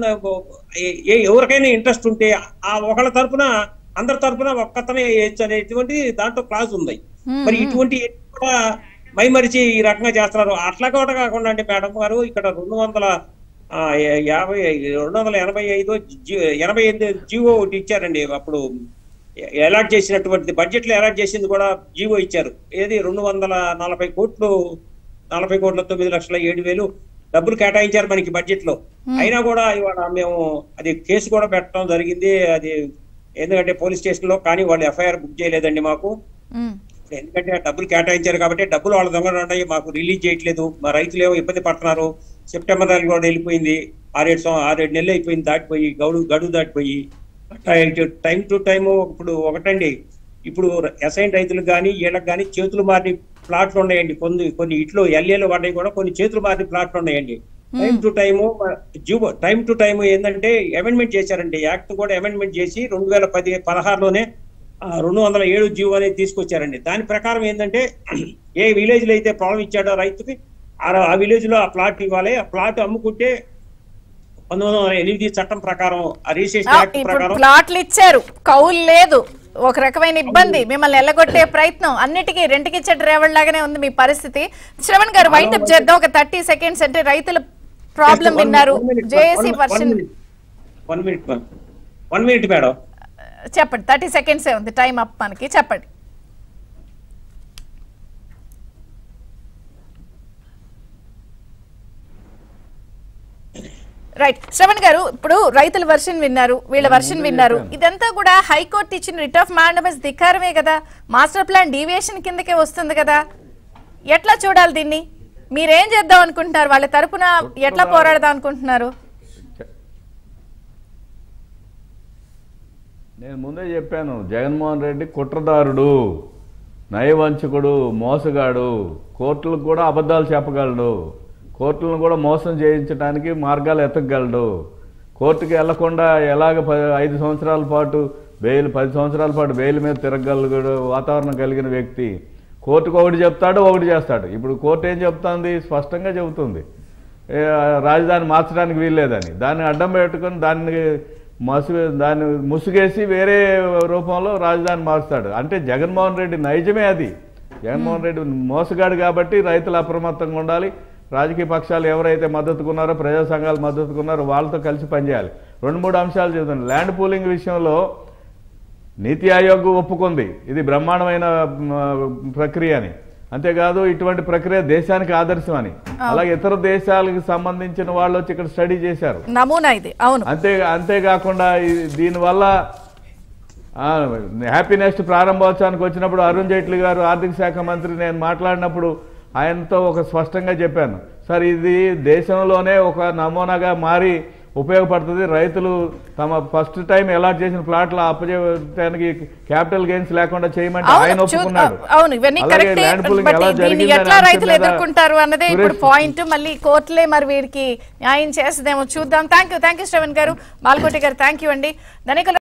[SPEAKER 2] ఎవరికైనా ఇంట్రెస్ట్ ఉంటే ఆ ఒకళ్ళ తరపున అందరి తరపున ఒక్కతనే వేయచ్చు అనేటువంటి దాంట్లో క్లాస్ ఉంది. మరి ఇటువంటి కూడా మైమరిచి ఈ రకంగా చేస్తున్నారు. అట్లా కూడా కాకుండా అంటే మేడం గారు ఇక్కడ రెండు వందల యాభై రెండు వందల ఎనభై ఐదు ఎనభై ఎనిమిది జీవో ఒకటి ఇచ్చారండి. అప్పుడు అలాట్ చేసినటువంటి బడ్జెట్ లో అలాట్ చేసింది కూడా జీవో ఇచ్చారు. ఏది రెండు వందల నలభై కోట్లు నలభై కోట్ల తొమ్మిది లక్షల ఏడు వేలు డబ్బులు కేటాయించారు మనకి బడ్జెట్ లో. అయినా కూడా ఇవాళ మేము అది కేసు కూడా పెట్టడం జరిగింది, అది ఎందుకంటే పోలీస్ స్టేషన్ లో, కానీ వాళ్ళు ఎఫ్ఐఆర్ బుక్ చేయలేదండి మాకు. ఎందుకంటే డబ్బులు కేటాయించారు కాబట్టి డబ్బులు వాళ్ళ దొంగలు ఉన్నాయి, మాకు రిలీజ్ చేయట్లేదు. మా రైతులు ఏమో ఇబ్బంది పడుతున్నారు. సెప్టెంబర్ నెల కూడా వెళ్ళిపోయింది, ఆరేడు ఆరేడు నెలలు అయిపోయింది దాటిపోయి, గడువు గడువు దాటిపోయి. టైం టు టైము ఇప్పుడు ఒకటండి, ఇప్పుడు అసైన్ రైతులకు కానీ వీళ్ళకి కానీ చేతులు మారిన ప్లాట్లు ఉన్నాయండి. కొన్ని కొన్ని ఇట్లో ఎల్ఏలు పడ్డాయి కూడా, కొన్ని చేతులు మారిన ప్లాట్లు ఉన్నాయండి. Time to time GO time to time ఏంటంటే అమెండ్మెంట్ చేశారండి, యాక్ట్ కూడా అమెండ్మెంట్ చేసి రెండు వేల పది పదహారులోనే రెండు వందల ఏడు జీవో అనేది తీసుకొచ్చారండి. దాని ప్రకారం ఏంటంటే ఏ విలేజ్ లో అయితే పొలం ఇచ్చాడో రైతుకి ఆ విలేజ్ లో ఆ ప్లాట్ ఇవ్వాలి. ఆ ప్లాట్ అమ్ముకుంటే పంతొమ్మిది వందల ఎనిమిది చట్టం ప్రకారం ఆ రిజిస్ట్రేషన్ యాక్ట్ ప్రకారం
[SPEAKER 1] ప్లాట్లు ఇచ్చారు, కౌలు లేదు, ఒక రకమైన ఇబ్బంది, మిమ్మల్ని ఎల్లగొట్టే ప్రయత్నం, అన్నిటికీ రెంట్కి ఇచ్చే డ్రైవర్ లాగానే ఉంది మీ పరిస్థితి. శ్రవణ్ గారు వైండప్ చేద్దాం ఒక థర్టీ సెకండ్స్. అంటే రైతుల ప్రాబ్లం విన్నారు, JAC version
[SPEAKER 2] one minute one minute madam
[SPEAKER 1] చెప్పండి. థర్టీ సెకండ్స్ ఏ ఉంది టైం అప్ మనకి, చెప్పండి. రైట్ శ్రవణ్ గారు, ఇప్పుడు రైతుల వర్షన్ విన్నారు, వీళ్ళ వర్షన్ విన్నారు. ఇదంతా కూడా హైకోర్టు ఇచ్చిన రిట్ ఆఫ్ మ్యాండమస్ ధిక్కారమే కదా, మాస్టర్ ప్లాన్ డీవియేషన్ కిందకే వస్తుంది కదా. ఎట్లా చూడాలి దీన్ని? మీరేం చేద్దాం అనుకుంటున్నారు? వాళ్ళ తరపున ఎట్లా పోరాడదాం అనుకుంటున్నారు?
[SPEAKER 3] నేను ముందే చెప్పాను, జగన్మోహన్ రెడ్డి కుట్రదారుడు, నయవంచకుడు, మోసగాడు, కోర్టులకు కూడా అబద్ధాలు చెప్పగలడు, కోర్టులను కూడా మోసం చేయించడానికి మార్గాలు ఎతకగలడు, కోర్టుకి వెళ్లకుండా ఎలాగ ఐదు సంవత్సరాల పాటు బెయిల్ పది సంవత్సరాల పాటు బెయిల్ మీద తిరగగలడు వాతావరణం కలిగిన వ్యక్తి. కోర్టుకు ఒకటి చెప్తాడు, ఒకటి చేస్తాడు. ఇప్పుడు కోర్టు ఏం చెప్తుంది? స్పష్టంగా చెబుతుంది రాజధాని మార్చడానికి వీల్లేదని. దాన్ని అడ్డం పెట్టుకొని దాన్ని మసు దాన్ని ముసుగేసి వేరే రూపంలో రాజధాని మారుస్తాడు. అంటే జగన్మోహన్ రెడ్డి నైజమే అది. జగన్మోహన్ రెడ్డి మోసగాడు కాబట్టి రైతులు అప్రమత్తంగా ఉండాలి. రాజకీయ పక్షాలు ఎవరైతే మద్దతుకున్నారో, ప్రజా సంఘాలు మద్దతుకున్నారో వాళ్ళతో కలిసి పనిచేయాలి. రెండు మూడు అంశాలు చెబుతాను. ల్యాండ్ పూలింగ్ విషయంలో నీతి ఆయోగ్ ఒప్పుకుంది ఇది బ్రహ్మాండమైన ప్రక్రియ అని. అంతేకాదు ఇటువంటి ప్రక్రియ దేశానికి ఆదర్శం అని. అలాగే ఇతర దేశాలకు సంబంధించిన వాళ్ళు వచ్చి ఇక్కడ స్టడీ చేశారు,
[SPEAKER 1] నమూనా ఇది. అవును.
[SPEAKER 3] అంతే అంతేకాకుండా దీనివల్ల హ్యాపీ నెక్స్ట్ ప్రారంభోత్సవానికి వచ్చినప్పుడు అరుణ్ జైట్లీ గారు ఆర్థిక శాఖ మంత్రి నేను మాట్లాడినప్పుడు ఆయనతో ఒక స్పష్టంగా చెప్పాను, సార్ ఇది దేశంలోనే ఒక నమూనాగా మారి ఉపయోగపడుతుంది. రైతులు తమ ఫస్ట్ టైం అలాట్ చేసిన ప్లాట్లు అప్పచేయడానికి క్యాపిటల్ గెయిన్స్ లేకుండా చేయమంటే ఆయన ఒప్పుకున్నాడు.
[SPEAKER 1] అవును, ఇవన్నీ కరెక్టే. ఎట్లా రైతులు ఎదుర్కొంటారు అన్నదే ఇప్పుడు పాయింట్. మళ్ళీ కోర్టులే మరి వీరికి న్యాయం చేస్తుందేమో చూద్దాం. Thank you thank you Sravan గారు, బాలకోటి గారు థ్యాంక్ యూ అండి. ధనికుల